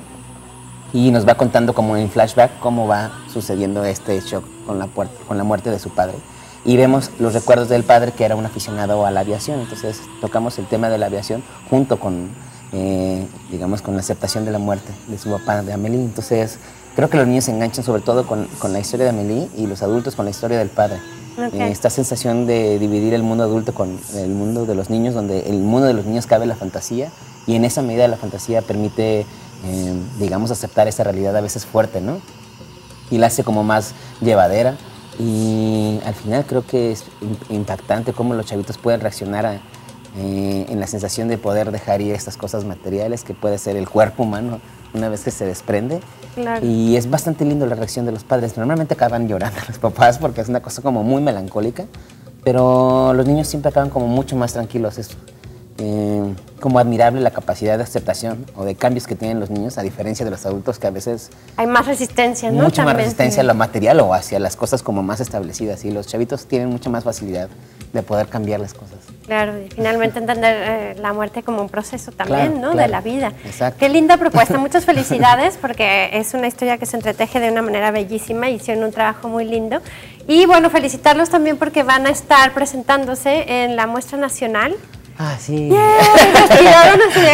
y nos va contando como en flashback cómo va sucediendo este shock con la, con la muerte de su padre. Y vemos los recuerdos del padre, que era un aficionado a la aviación. Entonces tocamos el tema de la aviación junto con, eh, digamos, con la aceptación de la muerte de su papá, de Amélie. Entonces creo que los niños se enganchan sobre todo con, con la historia de Amélie y los adultos con la historia del padre. Okay. Eh, esta sensación de dividir el mundo adulto con el mundo de los niños, donde el mundo de los niños cabe la fantasía y en esa medida la fantasía permite, eh, digamos, aceptar esa realidad a veces fuerte, ¿no? Y la hace como más llevadera. Y al final creo que es impactante cómo los chavitos pueden reaccionar a, eh, en la sensación de poder dejar ir estas cosas materiales que puede ser el cuerpo humano una vez que se desprende. Claro. Y es bastante lindo la reacción de los padres. Normalmente acaban llorando los papás porque es una cosa como muy melancólica, pero los niños siempre acaban como mucho más tranquilos. Es eh, como admirable la capacidad de aceptación o de cambios que tienen los niños, a diferencia de los adultos que a veces... Hay más resistencia, ¿no? Mucha También. más resistencia a lo material o hacia las cosas como más establecidas. Y los chavitos tienen mucha más facilidad de poder cambiar las cosas. Claro, y finalmente entender eh, la muerte como un proceso también, claro, ¿no? Claro. De la vida. Exacto. Qué linda propuesta, muchas felicidades porque es una historia que se entreteje de una manera bellísima y hicieron un trabajo muy lindo. Y bueno, felicitarlos también porque van a estar presentándose en la muestra nacional. Ah, sí. Yeah,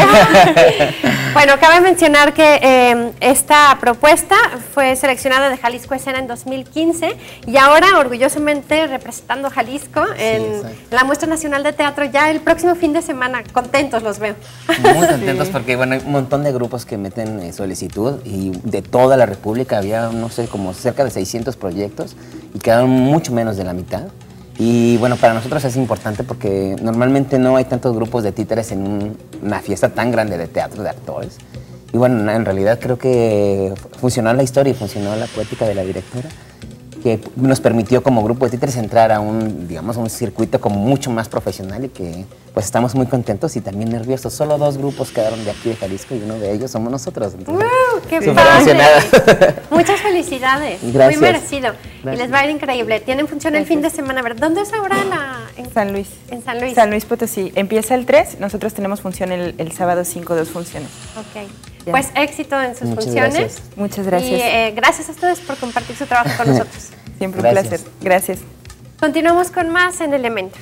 bueno, cabe mencionar que eh, esta propuesta fue seleccionada de Jalisco Escena en dos mil quince y ahora orgullosamente representando a Jalisco en sí, la Muestra Nacional de Teatro ya el próximo fin de semana. Contentos los veo. Muy contentos sí. porque bueno, hay un montón de grupos que meten eh, solicitud y de toda la República había, no sé, como cerca de seiscientos proyectos y quedaron mucho menos de la mitad. Y bueno, para nosotros es importante porque normalmente no hay tantos grupos de títeres en un, una fiesta tan grande de teatro de actores. Y bueno, en realidad creo que funcionó la historia y funcionó la poética de la directora, que nos permitió como grupo de títeres entrar a un, digamos, a un circuito como mucho más profesional y que pues estamos muy contentos y también nerviosos. Solo dos grupos quedaron de aquí de Jalisco y uno de ellos somos nosotros. Entonces, ¡wow! ¡Qué padre! Muchas felicidades. Gracias. Muy merecido. Gracias. Y les va a ir increíble. Tienen función Gracias. El fin de semana. A ver, ¿dónde es ahora la...? En San Luis. En San Luis. San Luis Potosí. Empieza el tres, nosotros tenemos función el, el sábado cinco, dos funciones. Ok. Ya. Pues éxito en sus Muchas funciones. Gracias. Muchas gracias. Y eh, gracias a ustedes por compartir su trabajo con nosotros. Siempre Gracias. un placer. Gracias. Continuamos con más en Elementos.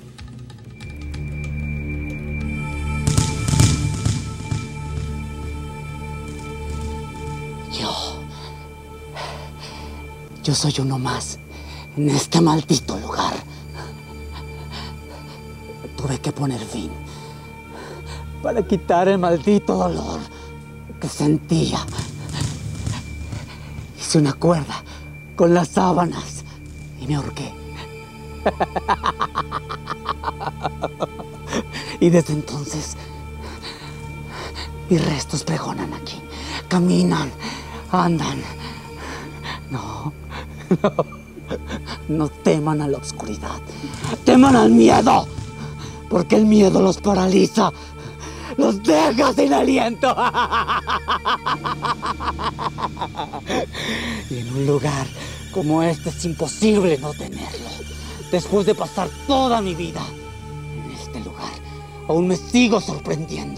Yo... Yo soy uno más en este maldito lugar. Tuve que poner fin para quitar el maldito dolor que sentía. Hice una cuerda con las sábanas y me ahorqué. Y desde entonces, mis restos pregonan aquí, caminan, andan. No, no, no teman a la oscuridad, teman al miedo, porque el miedo los paraliza, los deja sin aliento. Y en un lugar como este es imposible no tenerlo. Después de pasar toda mi vida en este lugar, aún me sigo sorprendiendo.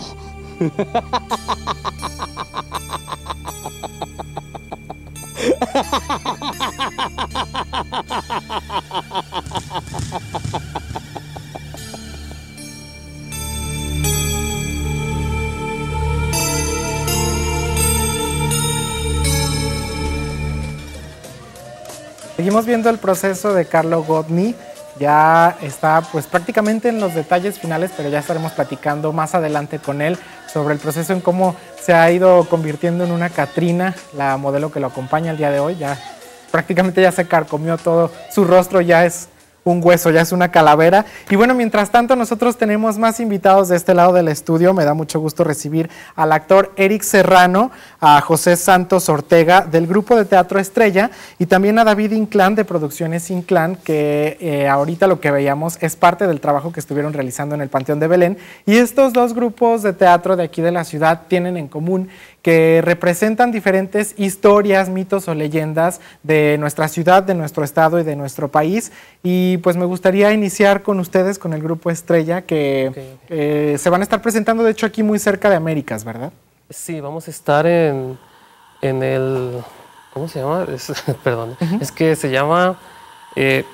Seguimos viendo el proceso de Carlo Godny. Ya está pues prácticamente en los detalles finales, pero ya estaremos platicando más adelante con él sobre el proceso en cómo se ha ido convirtiendo en una Catrina, la modelo que lo acompaña el día de hoy. Ya prácticamente ya se carcomió todo, su rostro ya es un hueso, ya es una calavera. Y bueno, mientras tanto nosotros tenemos más invitados de este lado del estudio. Me da mucho gusto recibir al actor Eric Serrano, a José Santos Ortega del grupo de teatro Estrella y también a David Inclán de Producciones Inclán, que eh, ahorita lo que veíamos es parte del trabajo que estuvieron realizando en el Panteón de Belén. Y estos dos grupos de teatro de aquí de la ciudad tienen en común que representan diferentes historias, mitos o leyendas de nuestra ciudad, de nuestro estado y de nuestro país. Y pues me gustaría iniciar con ustedes, con el grupo Estrella, que okay. eh, se van a estar presentando, de hecho, aquí muy cerca de Américas, ¿verdad? Sí, vamos a estar en, en el... ¿Cómo se llama? Es, perdón. Uh-huh. Es que se llama eh,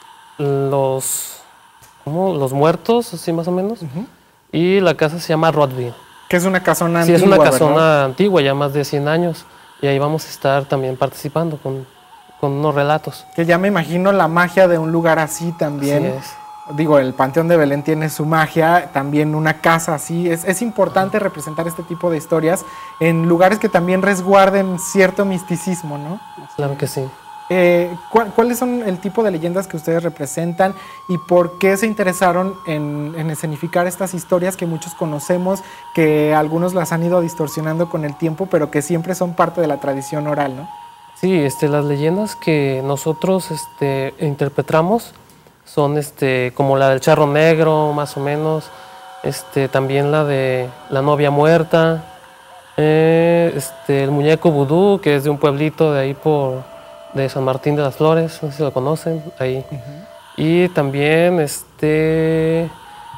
los, ¿cómo? Los Muertos, así más o menos. Uh-huh. Y la casa se llama Rodby. Que es una casona antigua, sí, es una casona ¿verdad? antigua, ya más de cien años. Y ahí vamos a estar también participando con, con unos relatos. Que ya me imagino la magia de un lugar así también. Así es. Digo, el Panteón de Belén tiene su magia, también una casa así. Es, es importante representar este tipo de historias en lugares que también resguarden cierto misticismo, ¿no? Claro que sí. Eh, ¿cuál, ¿Cuáles son el tipo de leyendas que ustedes representan y por qué se interesaron en, en escenificar estas historias que muchos conocemos, que algunos las han ido distorsionando con el tiempo, pero que siempre son parte de la tradición oral, ¿no? Sí, este, las leyendas que nosotros este, interpretamos son este, como la del charro negro, más o menos, este, también la de la novia muerta, eh, este, el muñeco vudú, que es de un pueblito de ahí por... de San Martín de las Flores, no sé si lo conocen, ahí. Uh-huh. Y también este,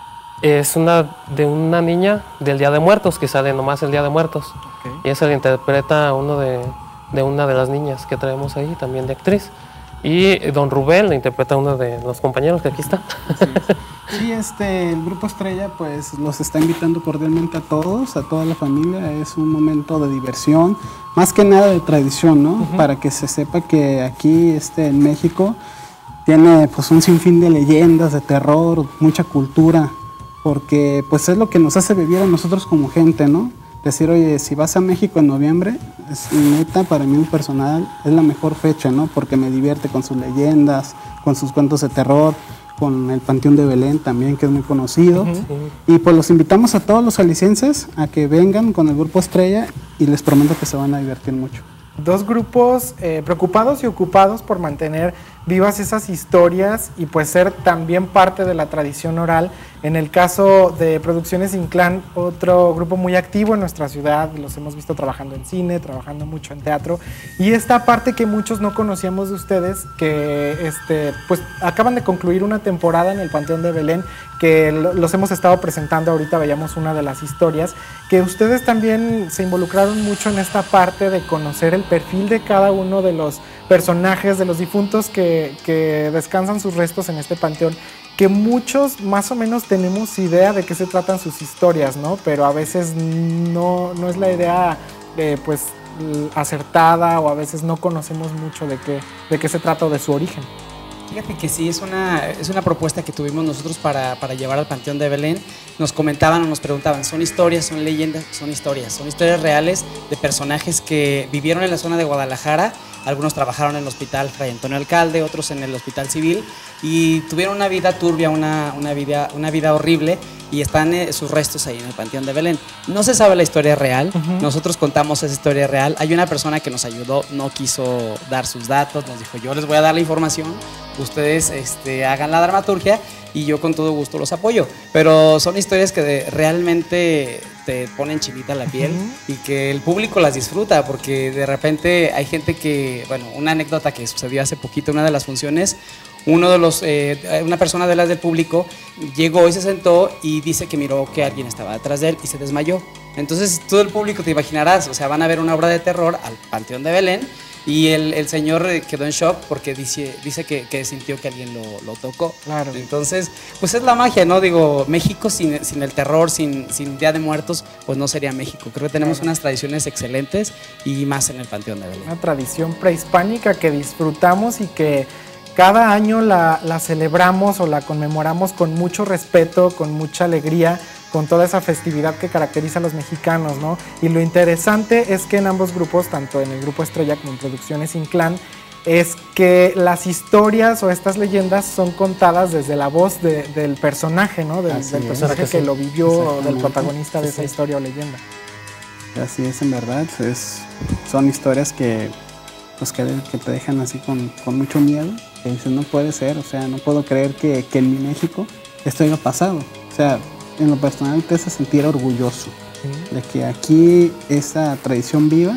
es una de una niña del Día de Muertos, que sale nomás el Día de Muertos. Okay. Y esa le interpreta a uno de, de una de las niñas que traemos ahí, también de actriz. Y don Rubén le interpreta a uno de los compañeros que aquí está. Sí, sí este, el Grupo Estrella pues los está invitando cordialmente a todos, a toda la familia. Es un momento de diversión, más que nada de tradición, ¿no? Uh-huh. Para que se sepa que aquí este, en México tiene pues un sinfín de leyendas, de terror, mucha cultura, porque pues es lo que nos hace vivir a nosotros como gente, ¿no? Decir, oye, si vas a México en noviembre, es neta, para mí personal, es la mejor fecha, ¿no? Porque me divierte con sus leyendas, con sus cuentos de terror, con el Panteón de Belén también, que es muy conocido. Uh-huh. Y pues los invitamos a todos los jaliscienses a que vengan con el Grupo Estrella y les prometo que se van a divertir mucho. Dos grupos eh, preocupados y ocupados por mantener vivas esas historias y pues ser también parte de la tradición oral. En el caso de Producciones Inclán, otro grupo muy activo en nuestra ciudad, los hemos visto trabajando en cine, trabajando mucho en teatro, y esta parte que muchos no conocíamos de ustedes, que este, pues acaban de concluir una temporada en el Panteón de Belén, que los hemos estado presentando, ahorita veíamos una de las historias, que ustedes también se involucraron mucho en esta parte de conocer el perfil de cada uno de los personajes, de los difuntos que, que descansan sus restos en este panteón, que muchos más o menos tenemos idea de qué se tratan sus historias, ¿no? Pero a veces no, no es la idea eh, pues acertada, o a veces no conocemos mucho de qué, de qué se trata o de su origen. Fíjate que sí, es una, es una propuesta que tuvimos nosotros para, para llevar al Panteón de Belén. Nos comentaban o nos preguntaban, ¿son historias, son leyendas? Son historias, son historias reales de personajes que vivieron en la zona de Guadalajara algunos trabajaron en el Hospital Fray Antonio Alcalde, otros en el Hospital Civil, y tuvieron una vida turbia, una, una, vida, una vida horrible, y están eh, sus restos ahí en el Panteón de Belén. No se sabe la historia real, uh-huh. nosotros contamos esa historia real. Hay una persona que nos ayudó, no quiso dar sus datos, nos dijo, yo les voy a dar la información, ustedes este, hagan la dramaturgia y yo con todo gusto los apoyo. Pero son historias que de, realmente te ponen chinita la piel uh-huh. y que el público las disfruta, porque de repente hay gente que, bueno, una anécdota que sucedió hace poquito, una de las funciones, uno de los, eh, una persona de las del público llegó y se sentó y dice que miró que alguien estaba detrás de él y se desmayó. Entonces todo el público, te imaginarás, o sea, van a ver una obra de terror al Panteón de Belén y el, el señor quedó en shock porque dice, dice que, que sintió que alguien lo, lo tocó. Claro. Entonces, pues es la magia, ¿no? Digo, México sin, sin el terror, sin, sin Día de Muertos, pues no sería México. Creo que tenemos claro. unas tradiciones excelentes y más en el Panteón de Belén. Una tradición prehispánica que disfrutamos y que cada año la, la celebramos o la conmemoramos con mucho respeto, con mucha alegría, con toda esa festividad que caracteriza a los mexicanos, ¿no? Y lo interesante es que en ambos grupos, tanto en el Grupo Estrella como en Producciones Inclán, es que las historias o estas leyendas son contadas desde la voz de, del personaje, ¿no? Del, del personaje que, que lo vivió o del protagonista de esa sí. historia o leyenda. Así es, en verdad, es, son historias que, pues, que, que te dejan así con, con mucho miedo, que dices, no puede ser, o sea, no puedo creer que, que en mi México esto haya pasado, o sea, en lo personal te hace sentir orgulloso sí. de que aquí esa tradición viva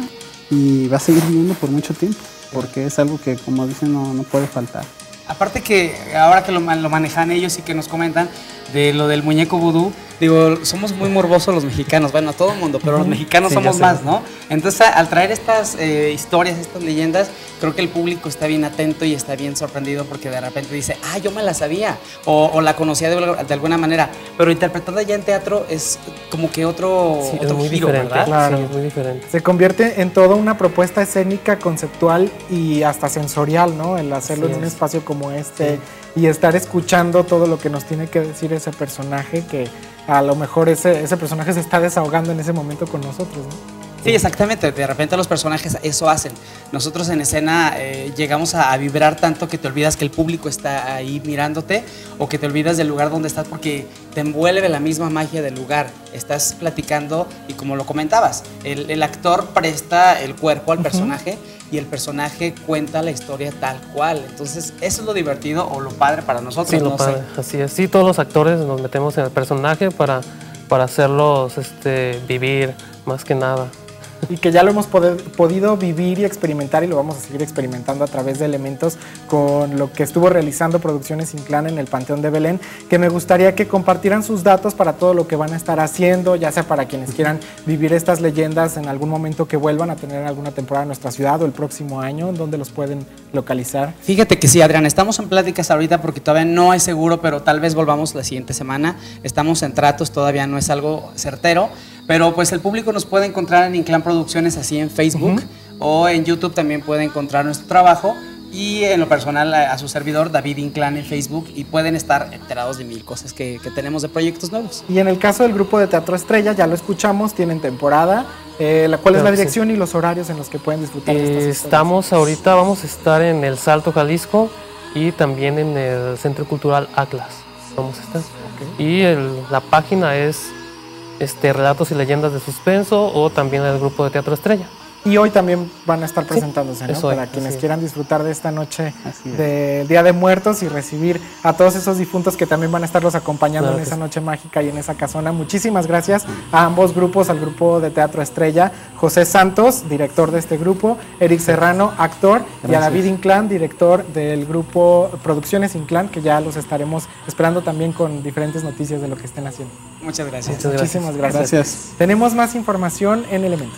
y va a seguir viviendo por mucho tiempo, porque es algo que, como dicen, no, no puede faltar. Aparte que ahora que lo, lo manejan ellos y que nos comentan de lo del muñeco vudú, digo, somos muy morbosos los mexicanos, bueno, todo el mundo, pero los mexicanos sí, somos más, ¿no? Entonces, al traer estas eh, historias, estas leyendas, creo que el público está bien atento y está bien sorprendido porque de repente dice, ah, yo me la sabía, o, o la conocía de, de alguna manera, pero interpretada ya en teatro es como que otro, sí, otro muy giro, diferente, ¿verdad? Claro. Sí, muy diferente. Se convierte en toda una propuesta escénica, conceptual y hasta sensorial, ¿no? El hacerlo sí, en un es. espacio como este sí. y estar escuchando todo lo que nos tiene que decir ese personaje, que a lo mejor ese, ese personaje se está desahogando en ese momento con nosotros, ¿no? Sí, exactamente. De repente los personajes eso hacen. Nosotros en escena eh, llegamos a, a vibrar tanto que te olvidas que el público está ahí mirándote o que te olvidas del lugar donde estás porque te envuelve la misma magia del lugar. Estás platicando y como lo comentabas, el, el actor presta el cuerpo al personaje uh-huh. y el personaje cuenta la historia tal cual. Entonces, eso es lo divertido o lo padre para nosotros. Sí, lo no padre. sé. Así es. Sí, todos los actores nos metemos en el personaje para, para hacerlos este, vivir más que nada. Y que ya lo hemos poder, podido vivir y experimentar y lo vamos a seguir experimentando a través de elementos con lo que estuvo realizando Producciones Inclán en el Panteón de Belén, que me gustaría que compartieran sus datos para todo lo que van a estar haciendo, ya sea para quienes quieran vivir estas leyendas en algún momento que vuelvan a tener alguna temporada en nuestra ciudad o el próximo año, ¿dónde los pueden localizar? Fíjate que sí, Adrián, estamos en pláticas ahorita porque todavía no es seguro, pero tal vez volvamos la siguiente semana. Estamos en tratos, todavía no es algo certero. Pero pues el público nos puede encontrar en Inclán Producciones, así en Facebook, uh-huh. o en YouTube también puede encontrar nuestro trabajo. Y en lo personal a, a su servidor, David Inclán, en Facebook, y pueden estar enterados de mil cosas que, que tenemos de proyectos nuevos. Y en el caso del grupo de Teatro Estrella, ya lo escuchamos, tienen temporada. Eh, ¿Cuál claro, es la dirección sí. y los horarios en los que pueden disfrutar de estas historias? Estamos ahorita, vamos a estar en el Salto, Jalisco, y también en el Centro Cultural Atlas. Vamos a estar. Okay. Y el, la página es Este, Relatos y Leyendas de Suspenso o también el grupo de Teatro Estrella. Y hoy también van a estar presentándose, sí, ¿no? Hoy, para quienes quieran disfrutar de esta noche del Día de Muertos y recibir a todos esos difuntos que también van a estarlos acompañando claro en esa sí. noche mágica y en esa casona. Muchísimas gracias a ambos grupos, al grupo de Teatro Estrella, José Santos, director de este grupo, Eric Serrano, actor, gracias. Y a David Inclán, director del grupo Producciones Inclán, que ya los estaremos esperando también con diferentes noticias de lo que estén haciendo. Muchas gracias. Muchas Muchísimas gracias. gracias. Tenemos más información en Elementos.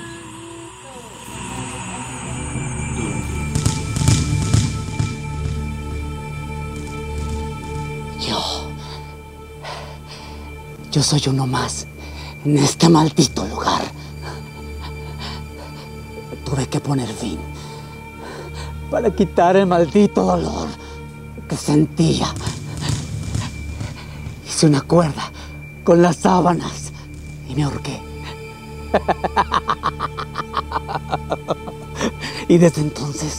Yo, yo soy uno más en este maldito lugar. Tuve que poner fin para quitar el maldito dolor que sentía. Hice una cuerda con las sábanas y me ahorqué. Y desde entonces,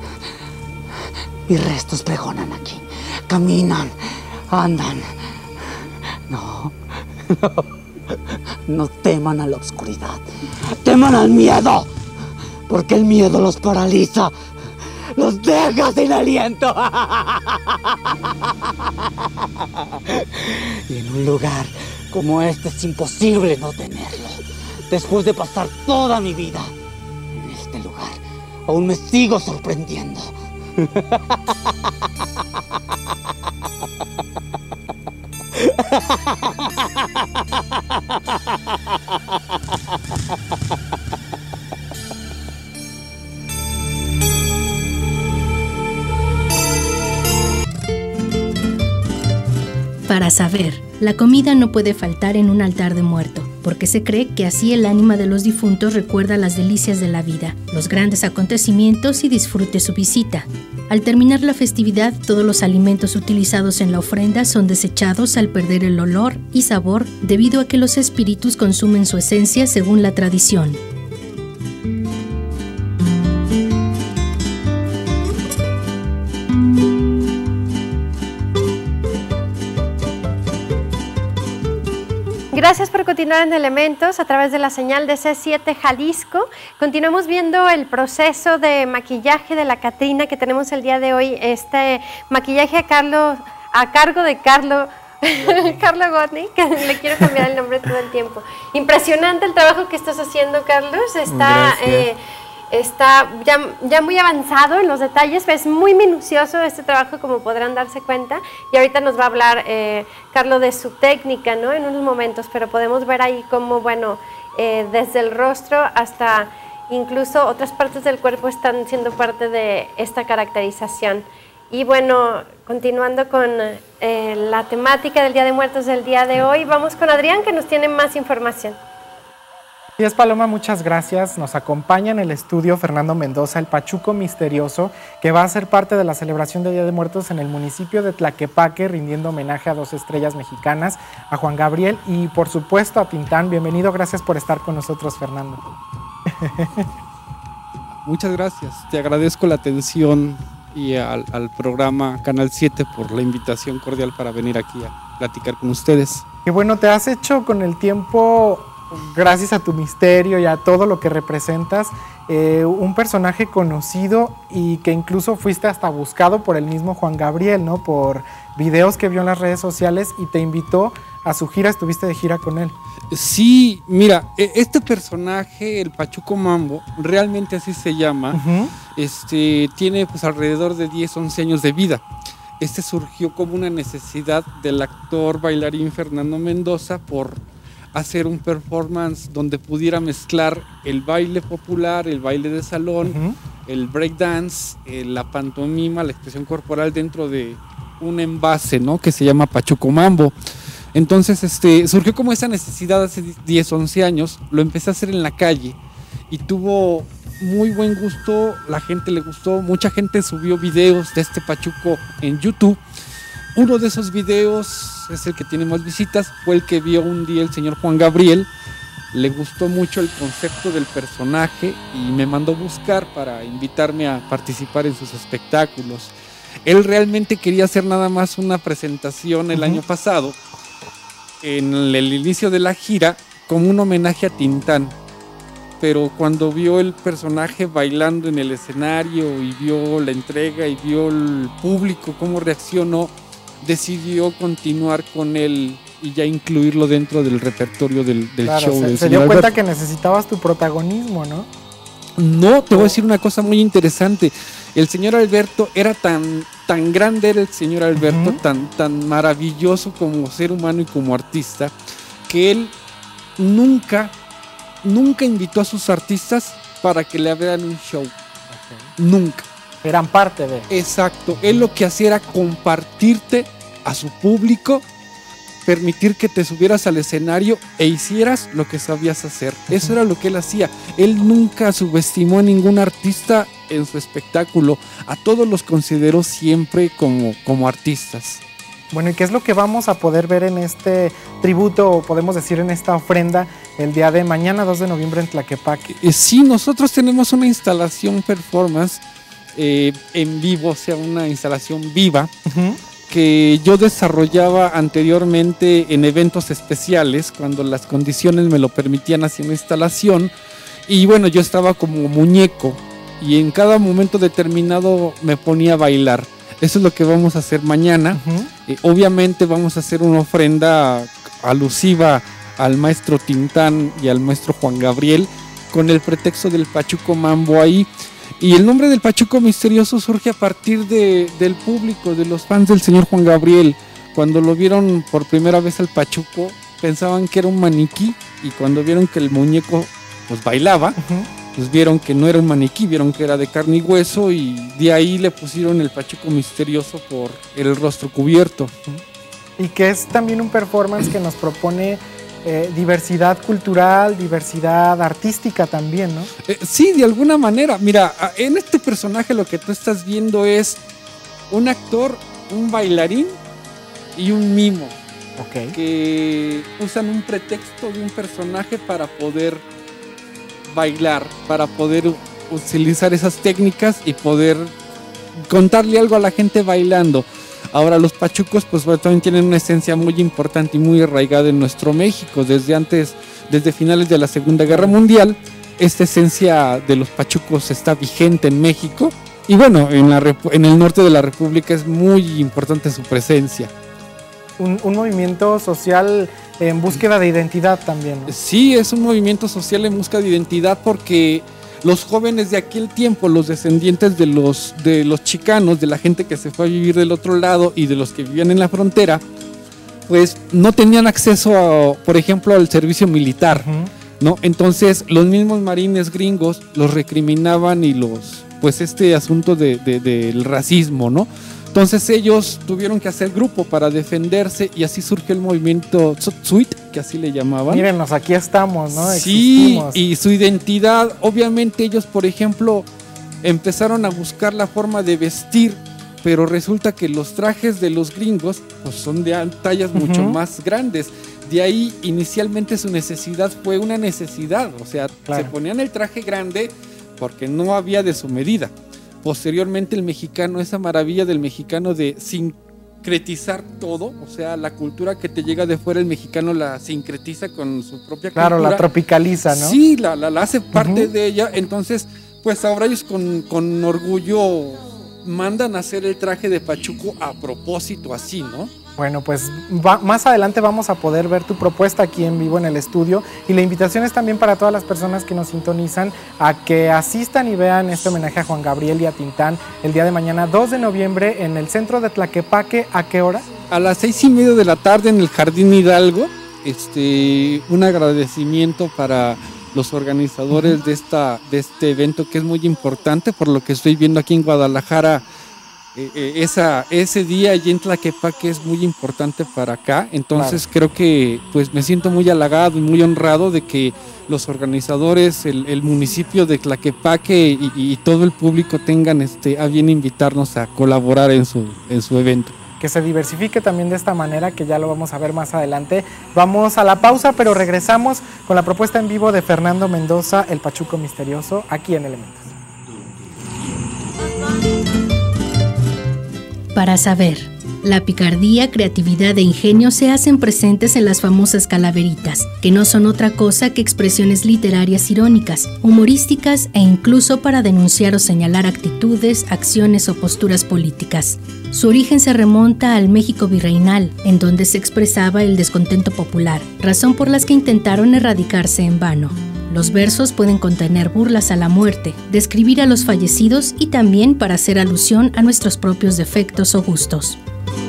mis restos pregonan aquí. Caminan, andan. No, no, no teman a la oscuridad. Teman al miedo, porque el miedo los paraliza, los deja sin aliento. Y en un lugar como este es imposible no tenerlo. Después de pasar toda mi vida en este lugar, aún me sigo sorprendiendo. Para saber, la comida no puede faltar en un altar de muerto, porque se cree que así el ánima de los difuntos recuerda las delicias de la vida, los grandes acontecimientos y disfrute su visita. Al terminar la festividad, todos los alimentos utilizados en la ofrenda son desechados al perder el olor y sabor debido a que los espíritus consumen su esencia según la tradición. Gracias por continuar en Elementos a través de la señal de C siete Jalisco. Continuamos viendo el proceso de maquillaje de la Catrina que tenemos el día de hoy. Este maquillaje a, Carlo, a cargo de Carlo, Carlo Godney, que le quiero cambiar el nombre todo el tiempo. Impresionante el trabajo que estás haciendo, Carlos. Está... Eh, Está ya, ya muy avanzado en los detalles, es muy minucioso este trabajo, como podrán darse cuenta, y ahorita nos va a hablar eh, Carlos de su técnica, ¿no? En unos momentos, pero podemos ver ahí cómo, bueno, eh, desde el rostro hasta incluso otras partes del cuerpo están siendo parte de esta caracterización. Y bueno, continuando con eh, la temática del Día de Muertos del día de hoy, vamos con Adrián, que nos tiene más información. Y es Paloma, muchas gracias. Nos acompaña en el estudio Fernando Mendoza, el Pachuco Misterioso, que va a ser parte de la celebración de Día de Muertos en el municipio de Tlaquepaque, rindiendo homenaje a dos estrellas mexicanas, a Juan Gabriel y por supuesto a Tintán. Bienvenido, gracias por estar con nosotros, Fernando. Muchas gracias, te agradezco la atención y al, al programa Canal siete por la invitación cordial para venir aquí a platicar con ustedes. Qué bueno, te has hecho con el tiempo... Gracias a tu misterio y a todo lo que representas, eh, un personaje conocido y que incluso fuiste hasta buscado por el mismo Juan Gabriel, ¿no? Por videos que vio en las redes sociales y te invitó a su gira, estuviste de gira con él. Sí, mira, este personaje, el Pachuco Mambo, realmente así se llama, uh-huh. este, tiene pues alrededor de diez, once años de vida. Este surgió como una necesidad del actor bailarín Fernando Mendoza por hacer un performance donde pudiera mezclar el baile popular, el baile de salón, uh-huh. el breakdance, eh, la pantomima, la expresión corporal dentro de un envase, ¿no? Que se llama Pachuco Mambo. Entonces este, surgió como esa necesidad hace diez, once años, lo empecé a hacer en la calle y tuvo muy buen gusto, la gente le gustó, mucha gente subió videos de este Pachuco en YouTube. Uno de esos videos es el que tiene más visitas, fue el que vio un día el señor Juan Gabriel, le gustó mucho el concepto del personaje y me mandó buscar para invitarme a participar en sus espectáculos. Él realmente quería hacer nada más una presentación el uh-huh. año pasado, en el inicio de la gira, como un homenaje a Tintán. Pero cuando vio el personaje bailando en el escenario y vio la entrega y vio el público, cómo reaccionó, decidió continuar con él y ya incluirlo dentro del repertorio del, del claro, show. Se, del se dio señor cuenta Alberto. que necesitabas tu protagonismo, ¿no? No, te voy a decir una cosa muy interesante. El señor Alberto era tan, tan grande, era el señor Alberto, uh-huh. tan, tan maravilloso como ser humano y como artista, que él nunca, nunca invitó a sus artistas para que le abrieran un show. Okay. Nunca. Eran parte de... Exacto, él lo que hacía era compartirte a su público, permitir que te subieras al escenario e hicieras lo que sabías hacer. Eso era lo que él hacía. Él nunca subestimó a ningún artista en su espectáculo. A todos los consideró siempre como, como artistas. Bueno, ¿y qué es lo que vamos a poder ver en este tributo, o podemos decir en esta ofrenda, el día de mañana, dos de noviembre, en Tlaquepaque? Eh, sí, nosotros tenemos una instalación performance eh, en vivo, o sea, una instalación viva, uh-huh. que yo desarrollaba anteriormente en eventos especiales, cuando las condiciones me lo permitían hacer una instalación, y bueno, yo estaba como muñeco, y en cada momento determinado me ponía a bailar. Eso es lo que vamos a hacer mañana. Uh-huh. eh, obviamente vamos a hacer una ofrenda alusiva al maestro Tintán y al maestro Juan Gabriel, con el pretexto del Pachuco Mambo ahí. Y el nombre del Pachuco Misterioso surge a partir de, del público, de los fans del señor Juan Gabriel. Cuando lo vieron por primera vez al Pachuco, pensaban que era un maniquí, y cuando vieron que el muñeco pues bailaba, uh-huh. pues vieron que no era un maniquí, vieron que era de carne y hueso, y de ahí le pusieron el Pachuco Misterioso por el rostro cubierto. Y que es también un performance que nos propone eh, diversidad cultural, diversidad artística también, ¿no? Eh, sí, de alguna manera. Mira, en este personaje lo que tú estás viendo es un actor, un bailarín y un mimo. Okay. Que usan un pretexto de un personaje para poder bailar, para poder utilizar esas técnicas y poder contarle algo a la gente bailando. Ahora, los pachucos pues también tienen una esencia muy importante y muy arraigada en nuestro México. Desde antes, desde finales de la Segunda Guerra Mundial, esta esencia de los pachucos está vigente en México, y bueno, en, la, en el norte de la República es muy importante su presencia. Un, un movimiento social en búsqueda de identidad también, ¿no? Sí, es un movimiento social en busca de identidad, porque los jóvenes de aquel tiempo, los descendientes de los, de los chicanos, de la gente que se fue a vivir del otro lado y de los que vivían en la frontera, pues no tenían acceso, a, por ejemplo, al servicio militar, uh-huh. ¿no? Entonces los mismos marines gringos los recriminaban, y los, pues este asunto de, de, del racismo, ¿no? Entonces ellos tuvieron que hacer grupo para defenderse, y así surgió el movimiento Tzotzit, que así le llamaban. Mírenos, aquí estamos, ¿no? Sí, existimos. Y su identidad, obviamente ellos, por ejemplo, empezaron a buscar la forma de vestir, pero resulta que los trajes de los gringos pues son de tallas uh-huh. mucho más grandes. De ahí inicialmente su necesidad fue una necesidad, o sea, claro. se ponían el traje grande porque no había de su medida. Posteriormente el mexicano, esa maravilla del mexicano de sincretizar todo, o sea, la cultura que te llega de fuera, el mexicano la sincretiza con su propia claro, cultura. Claro, la tropicaliza, ¿no? Sí, la, la, la hace parte uh-huh. de ella. Entonces, pues ahora ellos con, con orgullo mandan a hacer el traje de pachuco a propósito, así, ¿no? Bueno, pues va, más adelante vamos a poder ver tu propuesta aquí en vivo en el estudio, y la invitación es también para todas las personas que nos sintonizan a que asistan y vean este homenaje a Juan Gabriel y a Tintán el día de mañana, dos de noviembre, en el centro de Tlaquepaque. ¿A qué hora? A las seis y media de la tarde en el Jardín Hidalgo. Este, un agradecimiento para los organizadores uh-huh. de, esta, de este evento, que es muy importante, por lo que estoy viendo aquí en Guadalajara. Eh, esa, ese día allí en Tlaquepaque es muy importante para acá, entonces claro. creo que pues me siento muy halagado y muy honrado de que los organizadores, el, el municipio de Tlaquepaque y, y todo el público tengan este, a bien invitarnos a colaborar en su, en su evento. Que se diversifique también de esta manera, que ya lo vamos a ver más adelante. Vamos a la pausa, pero regresamos con la propuesta en vivo de Fernando Mendoza, el Pachuco Misterioso, aquí en Elementos. Para saber, la picardía, creatividad e ingenio se hacen presentes en las famosas calaveritas, que no son otra cosa que expresiones literarias irónicas, humorísticas e incluso para denunciar o señalar actitudes, acciones o posturas políticas. Su origen se remonta al México virreinal, en donde se expresaba el descontento popular, razón por las que intentaron erradicarse en vano. Los versos pueden contener burlas a la muerte, describir a los fallecidos y también para hacer alusión a nuestros propios defectos o gustos.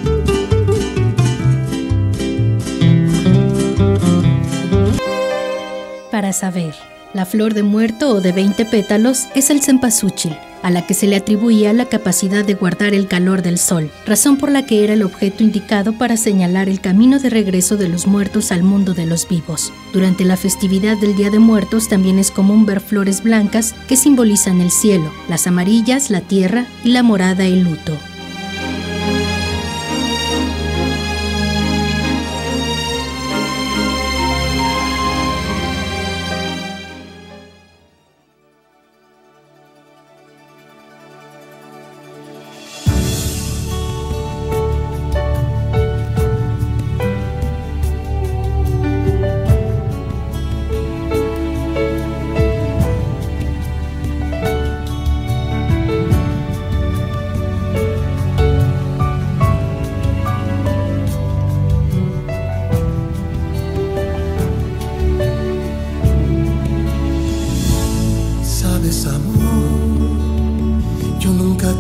Para saber, la flor de muerto o de veinte pétalos es el cempasúchil, a la que se le atribuía la capacidad de guardar el calor del sol, razón por la que era el objeto indicado para señalar el camino de regreso de los muertos al mundo de los vivos. Durante la festividad del Día de Muertos también es común ver flores blancas que simbolizan el cielo, las amarillas, la tierra y la morada, el luto.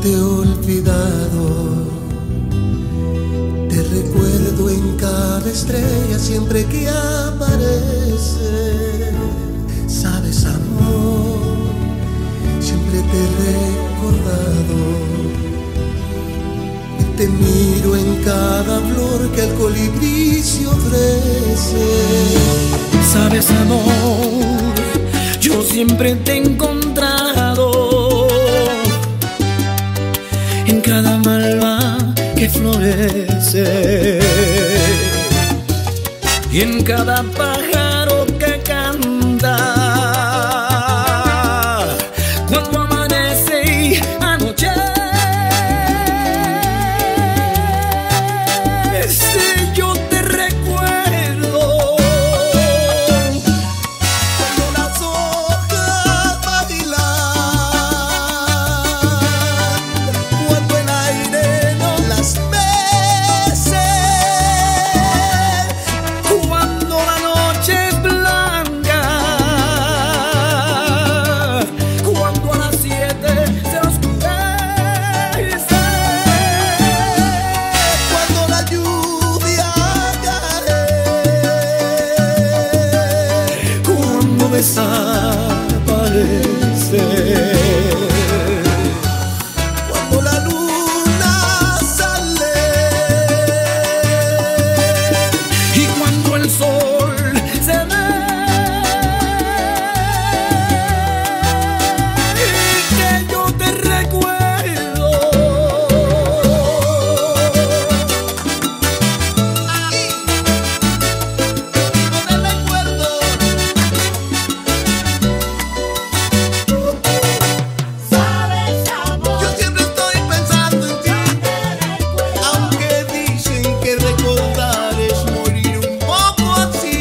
te he olvidado. Te recuerdo en cada estrella siempre que aparece. Sabes, amor, siempre te he recordado. Te miro en cada flor que el colibrí se ofrece. Sabes, amor, yo siempre te he encontrado en cada malva que florece y en cada pájaro que canta. Cuando amanece y anochece, yo te recuerdo. Cuando las hojas bailan, cuando el aire no las mece, cuando la noche es blanca, cuando a las siete se oscurece, cuando la lluvia cae, cuando desaparece, cuando la luna sale y cuando el sol se ve, que yo te recuerdo. Yo siempre estoy pensando en ti, aunque dicen que recordar es morir un poco así.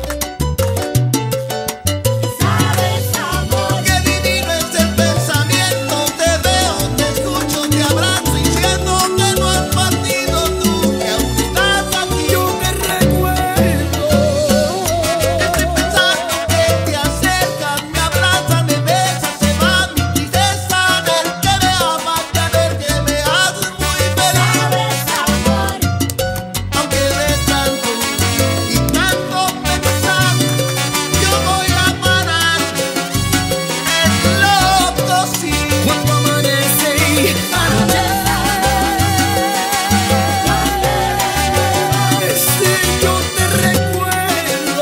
Qué divino es el pensamiento, te veo, te escucho, te abrazo y siento que no has partido tú, que aún estás aquí. Yo te recuerdo. Estoy pensando que te acercas, me abrazas, me besas, se va mi tristeza, ver que me amas, ya ver que me haces muy feliz. Aunque de tanto y tanto pensar, yo voy a parar, es loco sí. Cuando amanece y anochece, yo te recuerdo.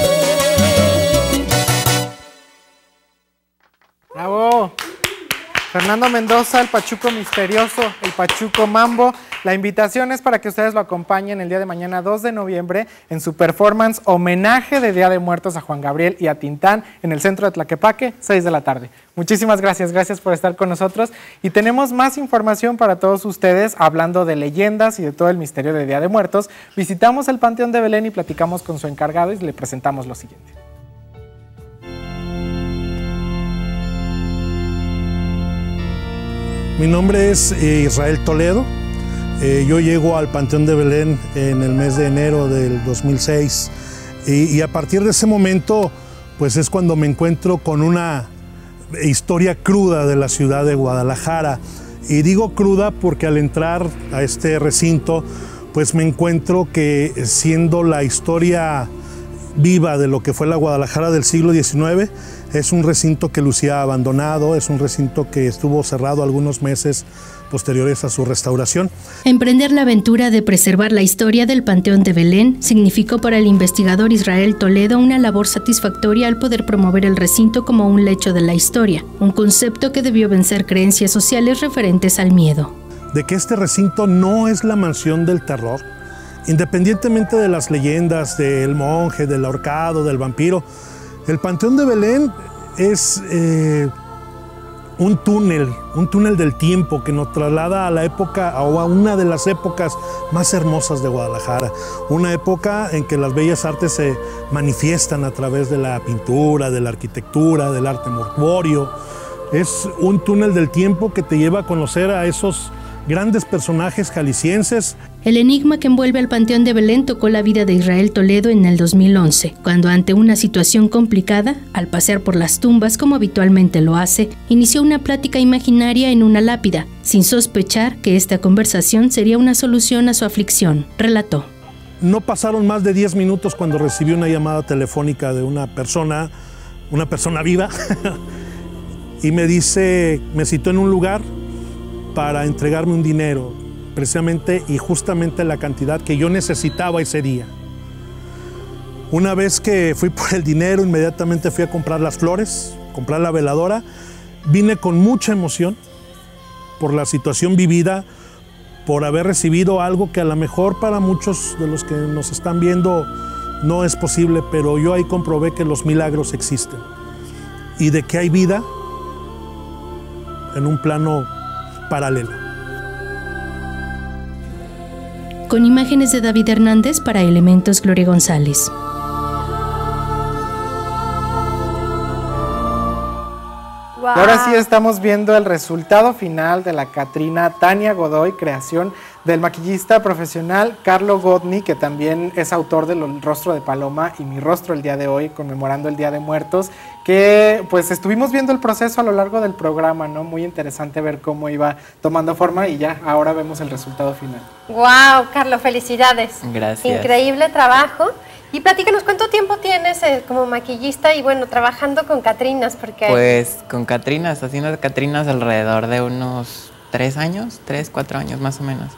¡Bravo! Fernando Mendoza, el Pachuco Misterioso, el Pachuco Mambo. La invitación es para que ustedes lo acompañen el día de mañana, dos de noviembre, en su performance homenaje de Día de Muertos a Juan Gabriel y a Tintán en el centro de Tlaquepaque, seis de la tarde. Muchísimas gracias, gracias por estar con nosotros. Y tenemos más información para todos ustedes, hablando de leyendas y de todo el misterio de Día de Muertos. Visitamos el Panteón de Belén y platicamos con su encargado y le presentamos lo siguiente. Mi nombre es eh, Israel Toledo. Eh, yo llego al Panteón de Belén en el mes de enero del dos mil seis y, y a partir de ese momento pues es cuando me encuentro con una historia cruda de la ciudad de Guadalajara. Y digo cruda porque al entrar a este recinto pues me encuentro que, siendo la historia viva de lo que fue la Guadalajara del siglo diecinueve, es un recinto que lucía abandonado, es un recinto que estuvo cerrado algunos meses posteriores a su restauración. Emprender la aventura de preservar la historia del Panteón de Belén significó para el investigador Israel Toledo una labor satisfactoria al poder promover el recinto como un lecho de la historia, un concepto que debió vencer creencias sociales referentes al miedo. De que este recinto no es la mansión del terror, independientemente de las leyendas del monje, del ahorcado, del vampiro. El Panteón de Belén es eh, un túnel, un túnel del tiempo que nos traslada a la época, o a una de las épocas más hermosas de Guadalajara. Una época en que las bellas artes se manifiestan a través de la pintura, de la arquitectura, del arte mortuorio. Es un túnel del tiempo que te lleva a conocer a esos grandes personajes jaliscienses. El enigma que envuelve al Panteón de Belén tocó la vida de Israel Toledo en el dos mil once, cuando ante una situación complicada, al pasear por las tumbas como habitualmente lo hace, inició una plática imaginaria en una lápida, sin sospechar que esta conversación sería una solución a su aflicción, relató. No pasaron más de diez minutos cuando recibí una llamada telefónica de una persona, una persona viva, y me dice, me citó en un lugar para entregarme un dinero, precisamente y justamente la cantidad que yo necesitaba ese día. Una vez que fui por el dinero, inmediatamente fui a comprar las flores, comprar la veladora. Vine con mucha emoción por la situación vivida, por haber recibido algo que a lo mejor para muchos de los que nos están viendo no es posible, pero yo ahí comprobé que los milagros existen y de que hay vida en un plano paralelo. Con imágenes de David Hernández para Elementos, Gloria González. Wow. Y ahora sí estamos viendo el resultado final de la Catrina Tania Godoy, creación del maquillista profesional Carlo Godni, que también es autor del Rostro de Paloma y Mi Rostro el día de hoy, conmemorando el Día de Muertos, que pues estuvimos viendo el proceso a lo largo del programa, ¿no? Muy interesante ver cómo iba tomando forma y ya, ahora vemos el resultado final. Wow, Carlo, felicidades. Gracias. Increíble trabajo. Y platícanos, ¿cuánto tiempo tienes eh, como maquillista y bueno, trabajando con Catrinas? Porque... Pues con Catrinas, haciendo Catrinas alrededor de unos tres años, tres, cuatro años más o menos.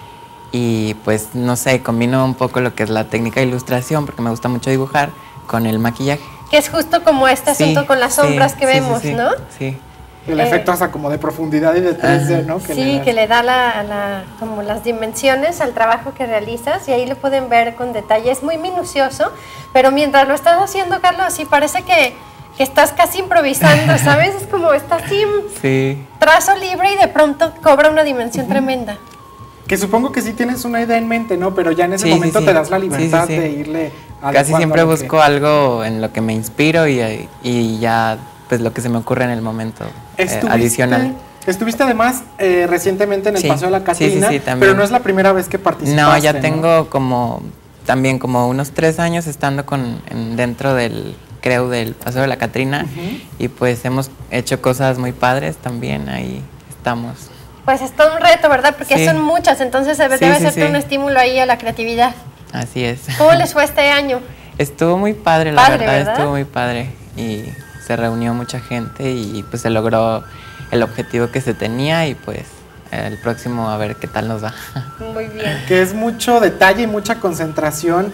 Y pues no sé, combino un poco lo que es la técnica de ilustración, porque me gusta mucho dibujar, con el maquillaje. Que es justo como este sí, asunto con las sombras sí, que sí, vemos, sí, sí, ¿no? Sí. El Eh, efecto hasta como de profundidad y de tres D, ¿no? Que sí, le da. que le da la, la, como las dimensiones al trabajo que realizas y ahí lo pueden ver con detalle. Es muy minucioso, pero mientras lo estás haciendo, Carlos, sí parece que, que estás casi improvisando, ¿sabes? Es como estás así, Sí. trazo libre y de pronto cobra una dimensión tremenda. Que supongo que sí tienes una idea en mente, ¿no? Pero ya en ese Sí, sí, momento sí. te das la Sí, sí, libertad sí. de irle Casi adecuando siempre a lo busco que... algo en lo que me inspiro y, y ya pues lo que se me ocurre en el momento eh, Estuviste- adicional. Estuviste además eh, recientemente en el Sí, Paseo de la sí, Catrina, sí, sí, también. pero no es la primera vez que participaste, No, ya ¿no? tengo como también como unos tres años estando con en- dentro del creo del Paseo de la Catrina Ujú. y pues hemos hecho cosas muy padres también, ahí estamos. Pues es todo un reto, ¿verdad? Porque Sí. son muchas, entonces debe, Sí, debe sí, serte sí. un estímulo ahí a la creatividad. Así es. ¿Cómo les fue este año? Estuvo muy padre, la Padre, verdad, ¿verdad? estuvo muy padre y se reunió mucha gente y pues se logró el objetivo que se tenía y pues el próximo a ver qué tal nos va. Muy bien. Que es mucho detalle y mucha concentración.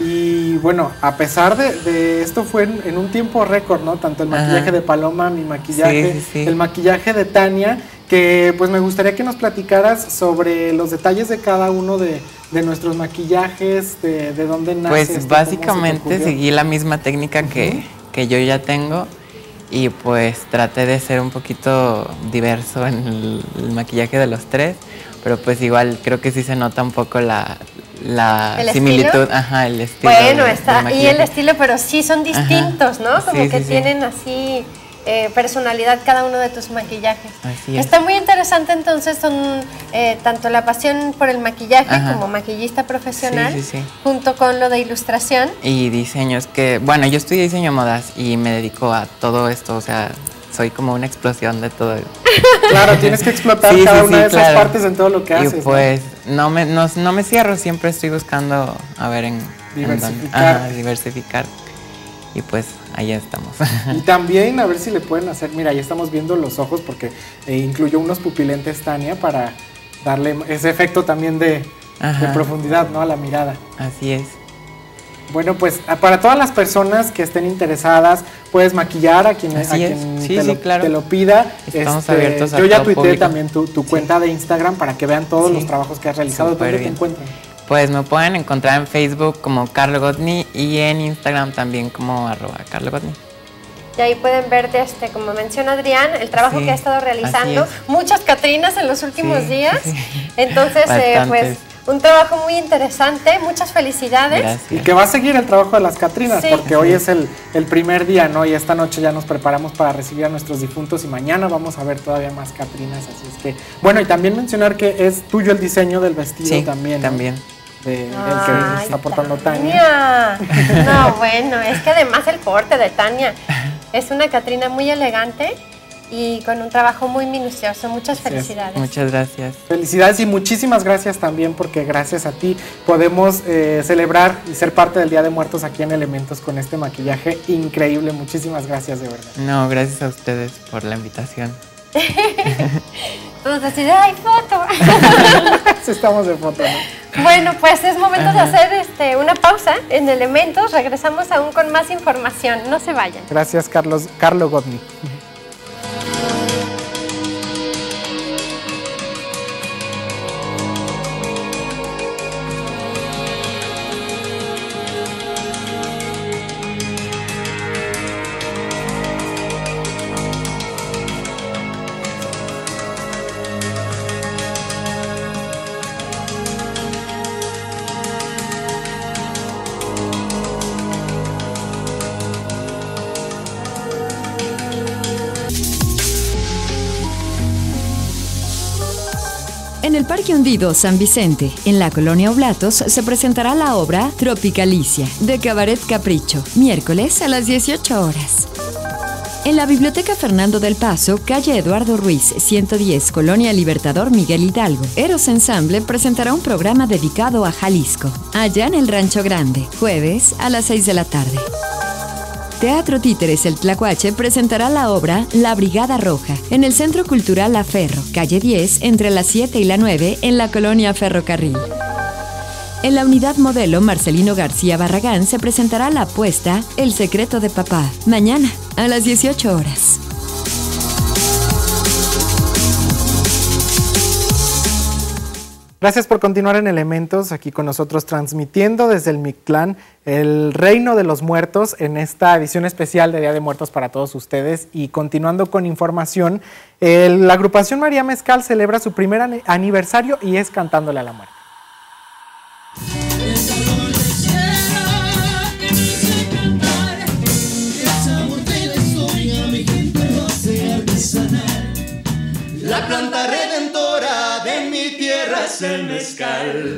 Y bueno, a pesar de, de esto fue en, en un tiempo récord, ¿no? Tanto el maquillaje Ajá. de Paloma, mi maquillaje, Sí, sí, sí. el maquillaje de Tania, que pues me gustaría que nos platicaras sobre los detalles de cada uno de, de nuestros maquillajes, de, de dónde nace. Pues esto, cómo se te básicamente ocurrió. seguí la misma técnica que, que yo ya tengo y pues traté de ser un poquito diverso en el, el maquillaje de los tres, pero pues igual creo que sí se nota un poco la, la ¿El similitud, estilo? ajá, el estilo. Bueno, del- está, del y el maquillaje. estilo, pero sí son distintos, ¿no? Como Sí, que sí, sí. tienen así eh, personalidad cada uno de tus maquillajes. Así es. Está muy interesante, entonces son eh, tanto la pasión por el maquillaje Ajá. como maquillista profesional, Sí, sí, sí. junto con lo de ilustración. Y diseños que, bueno, yo estudié diseño de modas y me dedico a todo esto, o sea, soy como una explosión de todo. Claro, tienes que explotar Sí, cada sí, una sí, de esas claro. partes en todo lo que haces. Y ¿no? pues no, me, no, no me cierro, siempre estoy buscando a ver en... en dónde- Diversificar. ajá, diversificar. Y pues ahí estamos. Y también a ver si le pueden hacer, mira, ahí estamos viendo los ojos porque eh, incluyó unos pupilentes Tania para darle ese efecto también de, de Ajá. profundidad, ¿no? A la mirada. Así es. Bueno, pues a- para todas las personas que estén interesadas, puedes maquillar a quien, a Así es. quien Sí, te, sí, lo, claro. te lo pida. Estamos Este, abiertos a Yo ya todo tuiteé público. también tu, tu cuenta de Instagram para que vean todos Sí. los trabajos que has realizado. Súper ¿Dónde te bien. encuentran? Pues me pueden encontrar en Facebook como Carlo Godni y en Instagram también como arroba Carlo Godni. Y ahí pueden ver, este, como menciona Adrián, el trabajo Sí, que ha estado realizando. así Muchas Catrinas en los últimos Sí, días. sí, sí. Entonces, eh, pues, Bastantes. un trabajo muy interesante, muchas felicidades. Gracias. Y que va a seguir el trabajo de las Catrinas, Sí. porque hoy es el, el primer día, ¿no? Y esta noche ya nos preparamos para recibir a nuestros difuntos y mañana vamos a ver todavía más Catrinas, así es que... Bueno, y también mencionar que es tuyo el diseño del vestido Sí, también, ¿no? también. De, el Ay, que está portando Tania. Tania. No, bueno, es que además el porte de Tania es una Catrina muy elegante y con un trabajo muy minucioso. Muchas felicidades. Muchas gracias. Felicidades y muchísimas gracias también porque gracias a ti podemos eh, celebrar y ser parte del Día de Muertos aquí en Elementos con este maquillaje increíble. Muchísimas gracias de verdad. No, gracias a ustedes por la invitación. Todos así de, ¡ay, foto! Sí, estamos de foto, ¿no? Bueno, pues es momento Ajá. de hacer este, una pausa en Elementos. Regresamos aún con más información. No se vayan. Gracias, Carlos, Carlo Godni. En el Parque Hundido San Vicente, en la colonia Oblatos, se presentará la obra Tropicalicia, de Cabaret Capricho, miércoles a las dieciocho horas. En la Biblioteca Fernando del Paso, calle Eduardo Ruiz, ciento diez, Colonia Libertador Miguel Hidalgo, Eros Ensamble presentará un programa dedicado a Jalisco, allá en el Rancho Grande, jueves a las seis de la tarde. Teatro Títeres El Tlacuache presentará la obra La Brigada Roja en el Centro Cultural La Ferro, calle diez, entre las siete y la nueve, en la colonia Ferrocarril. En la unidad modelo Marcelino García Barragán se presentará la apuesta El Secreto de Papá, mañana a las dieciocho horas. Gracias por continuar en Elementos, aquí con nosotros transmitiendo desde el Mictlán, el Reino de los Muertos, en esta edición especial de Día de Muertos para todos ustedes. Y continuando con información, el, la agrupación María Mezcal celebra su primer aniversario y es Cantándole a la Muerte. La planta redentora de mi tierra es el mezcal.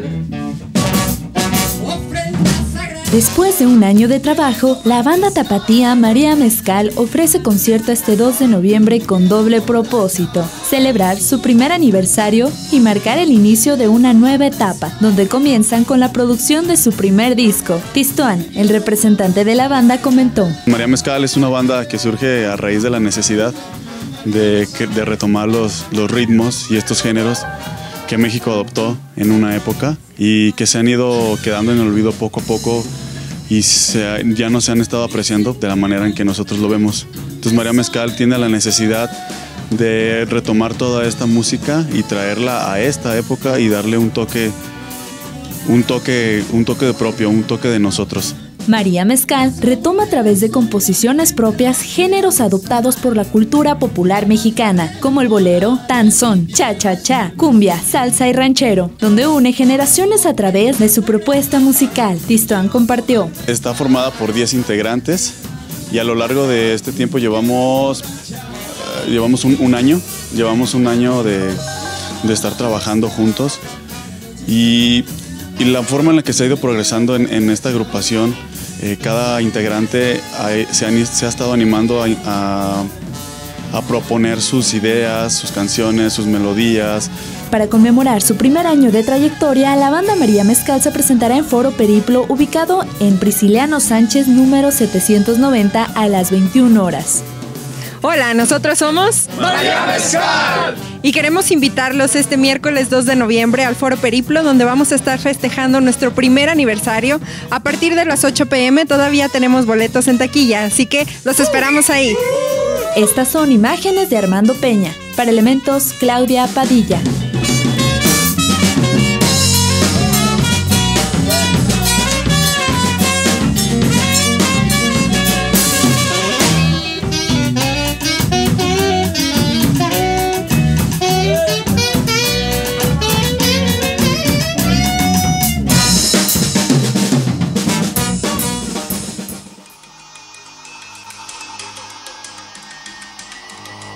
Después de un año de trabajo, la banda tapatía María Mezcal ofrece concierto este dos de noviembre con doble propósito: celebrar su primer aniversario y marcar el inicio de una nueva etapa, donde comienzan con la producción de su primer disco. Tistuán, el representante de la banda, comentó: María Mezcal es una banda que surge a raíz de la necesidad de, de retomar los, los ritmos y estos géneros que México adoptó en una época y que se han ido quedando en el olvido poco a poco y se, ya no se han estado apreciando de la manera en que nosotros lo vemos. Entonces María Mezcal tiene la necesidad de retomar toda esta música y traerla a esta época y darle un toque, un toque, un toque de propio, un toque de nosotros. María Mezcal retoma a través de composiciones propias géneros adoptados por la cultura popular mexicana, como el bolero, danzón, cha-cha-cha, cumbia, salsa y ranchero, donde une generaciones a través de su propuesta musical. Tistuán compartió: Está formada por diez integrantes y a lo largo de este tiempo llevamos, uh, llevamos un, un año, llevamos un año de, de estar trabajando juntos y, y la forma en la que se ha ido progresando en, en esta agrupación. Eh, cada integrante ha, se, han, se ha estado animando a, a, a proponer sus ideas, sus canciones, sus melodías. Para conmemorar su primer año de trayectoria, la banda María Mezcal se presentará en Foro Periplo, ubicado en Prisciliano Sánchez, número setecientos noventa, a las veintiuna horas. Hola, nosotros somos María Mezcal y queremos invitarlos este miércoles dos de noviembre al Foro Periplo, donde vamos a estar festejando nuestro primer aniversario. A partir de las ocho pe eme todavía tenemos boletos en taquilla, así que los esperamos ahí. Estas son imágenes de Armando Peña. Para Elementos, Claudia Padilla.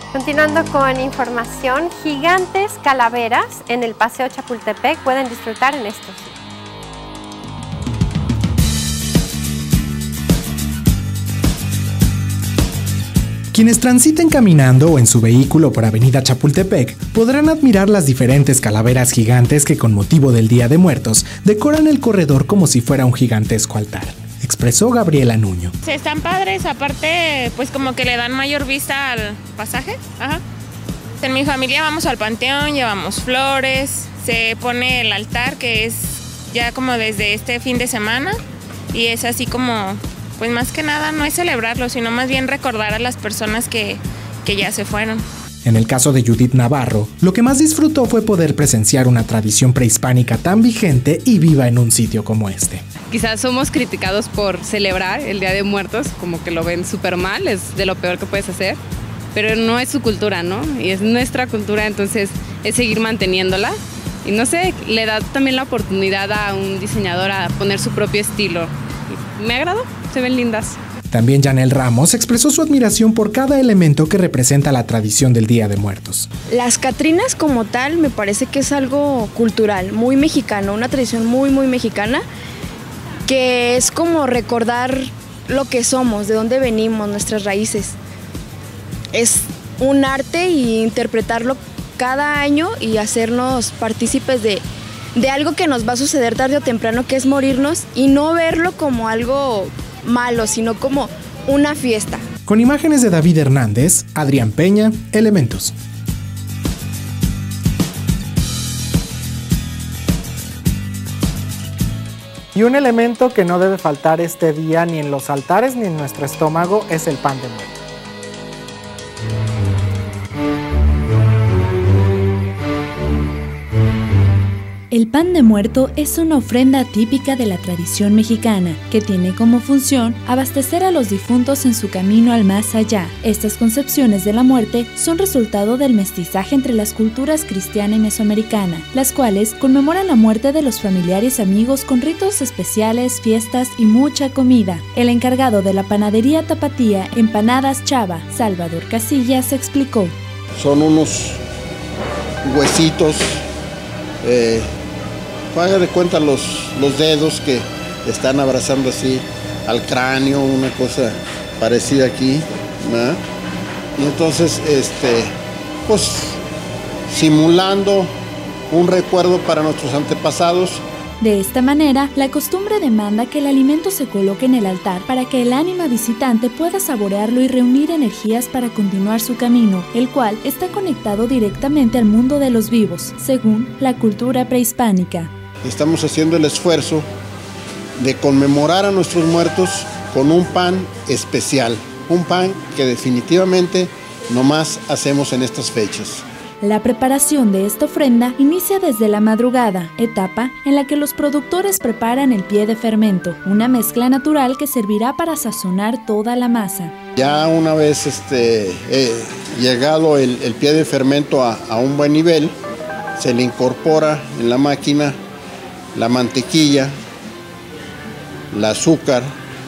Continuando con información, gigantes calaveras en el Paseo Chapultepec pueden disfrutar en estos días. Quienes transiten caminando o en su vehículo por Avenida Chapultepec podrán admirar las diferentes calaveras gigantes que con motivo del Día de Muertos decoran el corredor como si fuera un gigantesco altar, expresó Gabriela Nuño. Se están padres, aparte pues como que le dan mayor vista al pasaje. Ajá. En mi familia vamos al panteón, llevamos flores, se pone el altar que es ya como desde este fin de semana y es así como... Pues más que nada no es celebrarlo, sino más bien recordar a las personas que, que ya se fueron. En el caso de Judith Navarro, lo que más disfrutó fue poder presenciar una tradición prehispánica tan vigente y viva en un sitio como este. Quizás somos criticados por celebrar el Día de Muertos, como que lo ven súper mal, es de lo peor que puedes hacer, pero no es su cultura, ¿no? Y es nuestra cultura, entonces es seguir manteniéndola. Y no sé, le da también la oportunidad a un diseñador a poner su propio estilo. Me agradó, se ven lindas. También Janel Ramos expresó su admiración por cada elemento que representa la tradición del Día de Muertos. Las catrinas como tal me parece que es algo cultural, muy mexicano, una tradición muy muy mexicana, que es como recordar lo que somos, de dónde venimos, nuestras raíces. Es un arte y interpretarlo cada año y hacernos partícipes de de algo que nos va a suceder tarde o temprano, que es morirnos, y no verlo como algo malo, sino como una fiesta. Con imágenes de David Hernández, Adrián Peña, Elementos. Y un elemento que no debe faltar este día ni en los altares ni en nuestro estómago es el pan de muerto. El pan de muerto es una ofrenda típica de la tradición mexicana, que tiene como función abastecer a los difuntos en su camino al más allá. Estas concepciones de la muerte son resultado del mestizaje entre las culturas cristiana y mesoamericana, las cuales conmemoran la muerte de los familiares y amigos con ritos especiales, fiestas y mucha comida. El encargado de la panadería tapatía Empanadas Chava, Salvador Casillas, explicó. Son unos huesitos, eh, haga de cuenta los, los dedos que están abrazando así al cráneo, una cosa parecida aquí, ¿verdad? Y entonces, este, pues, simulando un recuerdo para nuestros antepasados. De esta manera, la costumbre demanda que el alimento se coloque en el altar para que el ánima visitante pueda saborearlo y reunir energías para continuar su camino, el cual está conectado directamente al mundo de los vivos, según la cultura prehispánica. Estamos haciendo el esfuerzo de conmemorar a nuestros muertos con un pan especial, un pan que definitivamente nomás hacemos en estas fechas. La preparación de esta ofrenda inicia desde la madrugada, etapa en la que los productores preparan el pie de fermento, una mezcla natural que servirá para sazonar toda la masa. Ya una vez este, eh, llegado el, el pie de fermento a, a un buen nivel, se le incorpora en la máquina la mantequilla, el azúcar,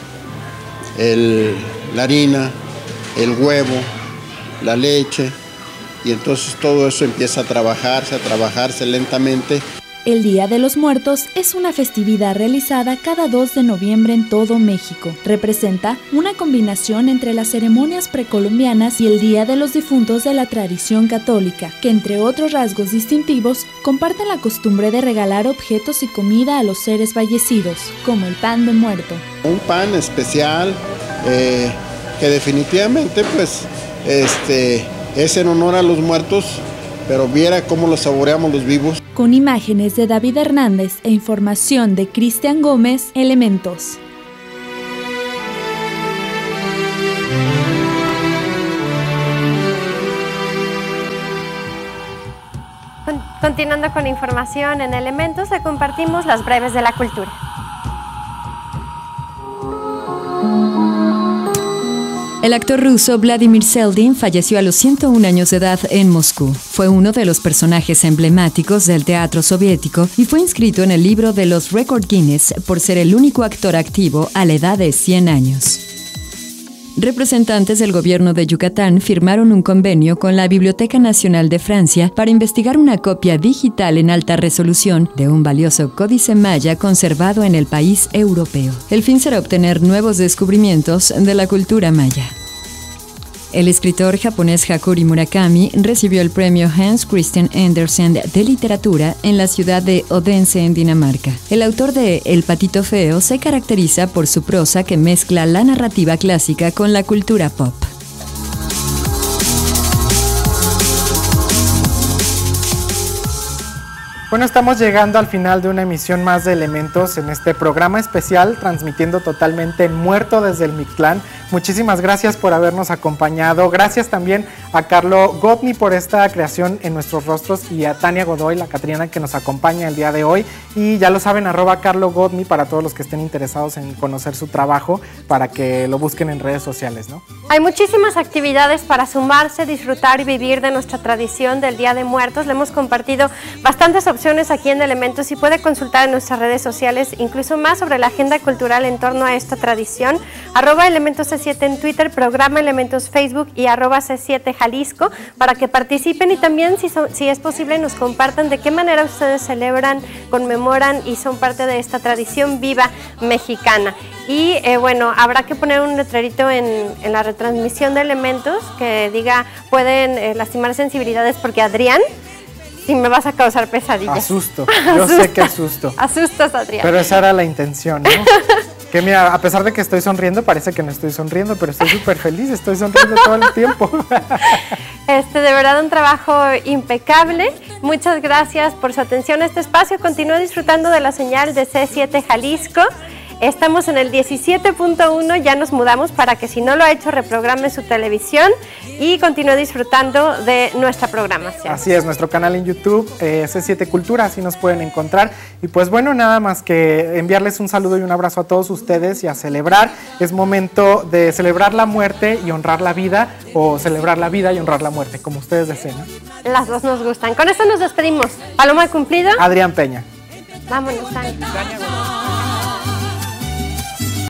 el, la harina, el huevo, la leche, y entonces todo eso empieza a trabajarse, a trabajarse lentamente. El Día de los Muertos es una festividad realizada cada dos de noviembre en todo México. Representa una combinación entre las ceremonias precolombianas y el Día de los Difuntos de la tradición católica, que entre otros rasgos distintivos comparten la costumbre de regalar objetos y comida a los seres fallecidos, como el pan de muerto. Un pan especial eh, que definitivamente pues, este, es en honor a los muertos, pero viera cómo lo saboreamos los vivos. Con imágenes de David Hernández e información de Cristian Gómez, Elementos. Continuando con información en Elementos, le compartimos las breves de la cultura. El actor ruso Vladimir Zeldin falleció a los ciento un años de edad en Moscú. Fue uno de los personajes emblemáticos del teatro soviético y fue inscrito en el libro de los Record Guinness por ser el único actor activo a la edad de cien años. Representantes del gobierno de Yucatán firmaron un convenio con la Biblioteca Nacional de Francia para investigar una copia digital en alta resolución de un valioso códice maya conservado en el país europeo. El fin será obtener nuevos descubrimientos de la cultura maya. El escritor japonés Hakuri Murakami recibió el premio Hans Christian Andersen de literatura en la ciudad de Odense, en Dinamarca. El autor de El patito feo se caracteriza por su prosa que mezcla la narrativa clásica con la cultura pop. Bueno, estamos llegando al final de una emisión más de Elementos en este programa especial, transmitiendo totalmente en Muerto desde el Mictlán. Muchísimas gracias por habernos acompañado. Gracias también a Carlo Godny por esta creación en nuestros rostros y a Tania Godoy, la Catrina, que nos acompaña el día de hoy. Y ya lo saben, arroba Carlo Godny para todos los que estén interesados en conocer su trabajo, para que lo busquen en redes sociales, ¿no? Hay muchísimas actividades para sumarse, disfrutar y vivir de nuestra tradición del Día de Muertos. Le hemos compartido bastantes opciones aquí en Elementos y puede consultar en nuestras redes sociales incluso más sobre la agenda cultural en torno a esta tradición. Arroba Elementos C siete en Twitter, programa Elementos Facebook y arroba C siete Jalisco para que participen y también, si, son, si es posible, nos compartan de qué manera ustedes celebran, conmemoran y son parte de esta tradición viva mexicana. Y eh, bueno, habrá que poner un letrerito en, en la retransmisión de Elementos que diga pueden eh, lastimar sensibilidades porque Adrián, si me vas a causar pesadillas. Asusto, yo Asusta. sé que asusto. Asustas, Adrián. Pero esa era la intención, ¿no? Que mira, a pesar de que estoy sonriendo, parece que no estoy sonriendo, pero estoy súper feliz, estoy sonriendo todo el tiempo. Este, de verdad un trabajo impecable. Muchas gracias por su atención a este espacio. Continúe disfrutando de la señal de C siete Jalisco. Estamos en el diecisiete punto uno, ya nos mudamos para que si no lo ha hecho reprograme su televisión y continúe disfrutando de nuestra programación. Así es, nuestro canal en YouTube, eh, C siete Cultura, así nos pueden encontrar. Y pues bueno, nada más que enviarles un saludo y un abrazo a todos ustedes y a celebrar. Es momento de celebrar la muerte y honrar la vida, o celebrar la vida y honrar la muerte, como ustedes deseen, ¿no? Las dos nos gustan. Con esto nos despedimos. Paloma Cumplido. Adrián Peña. Vámonos, Tania.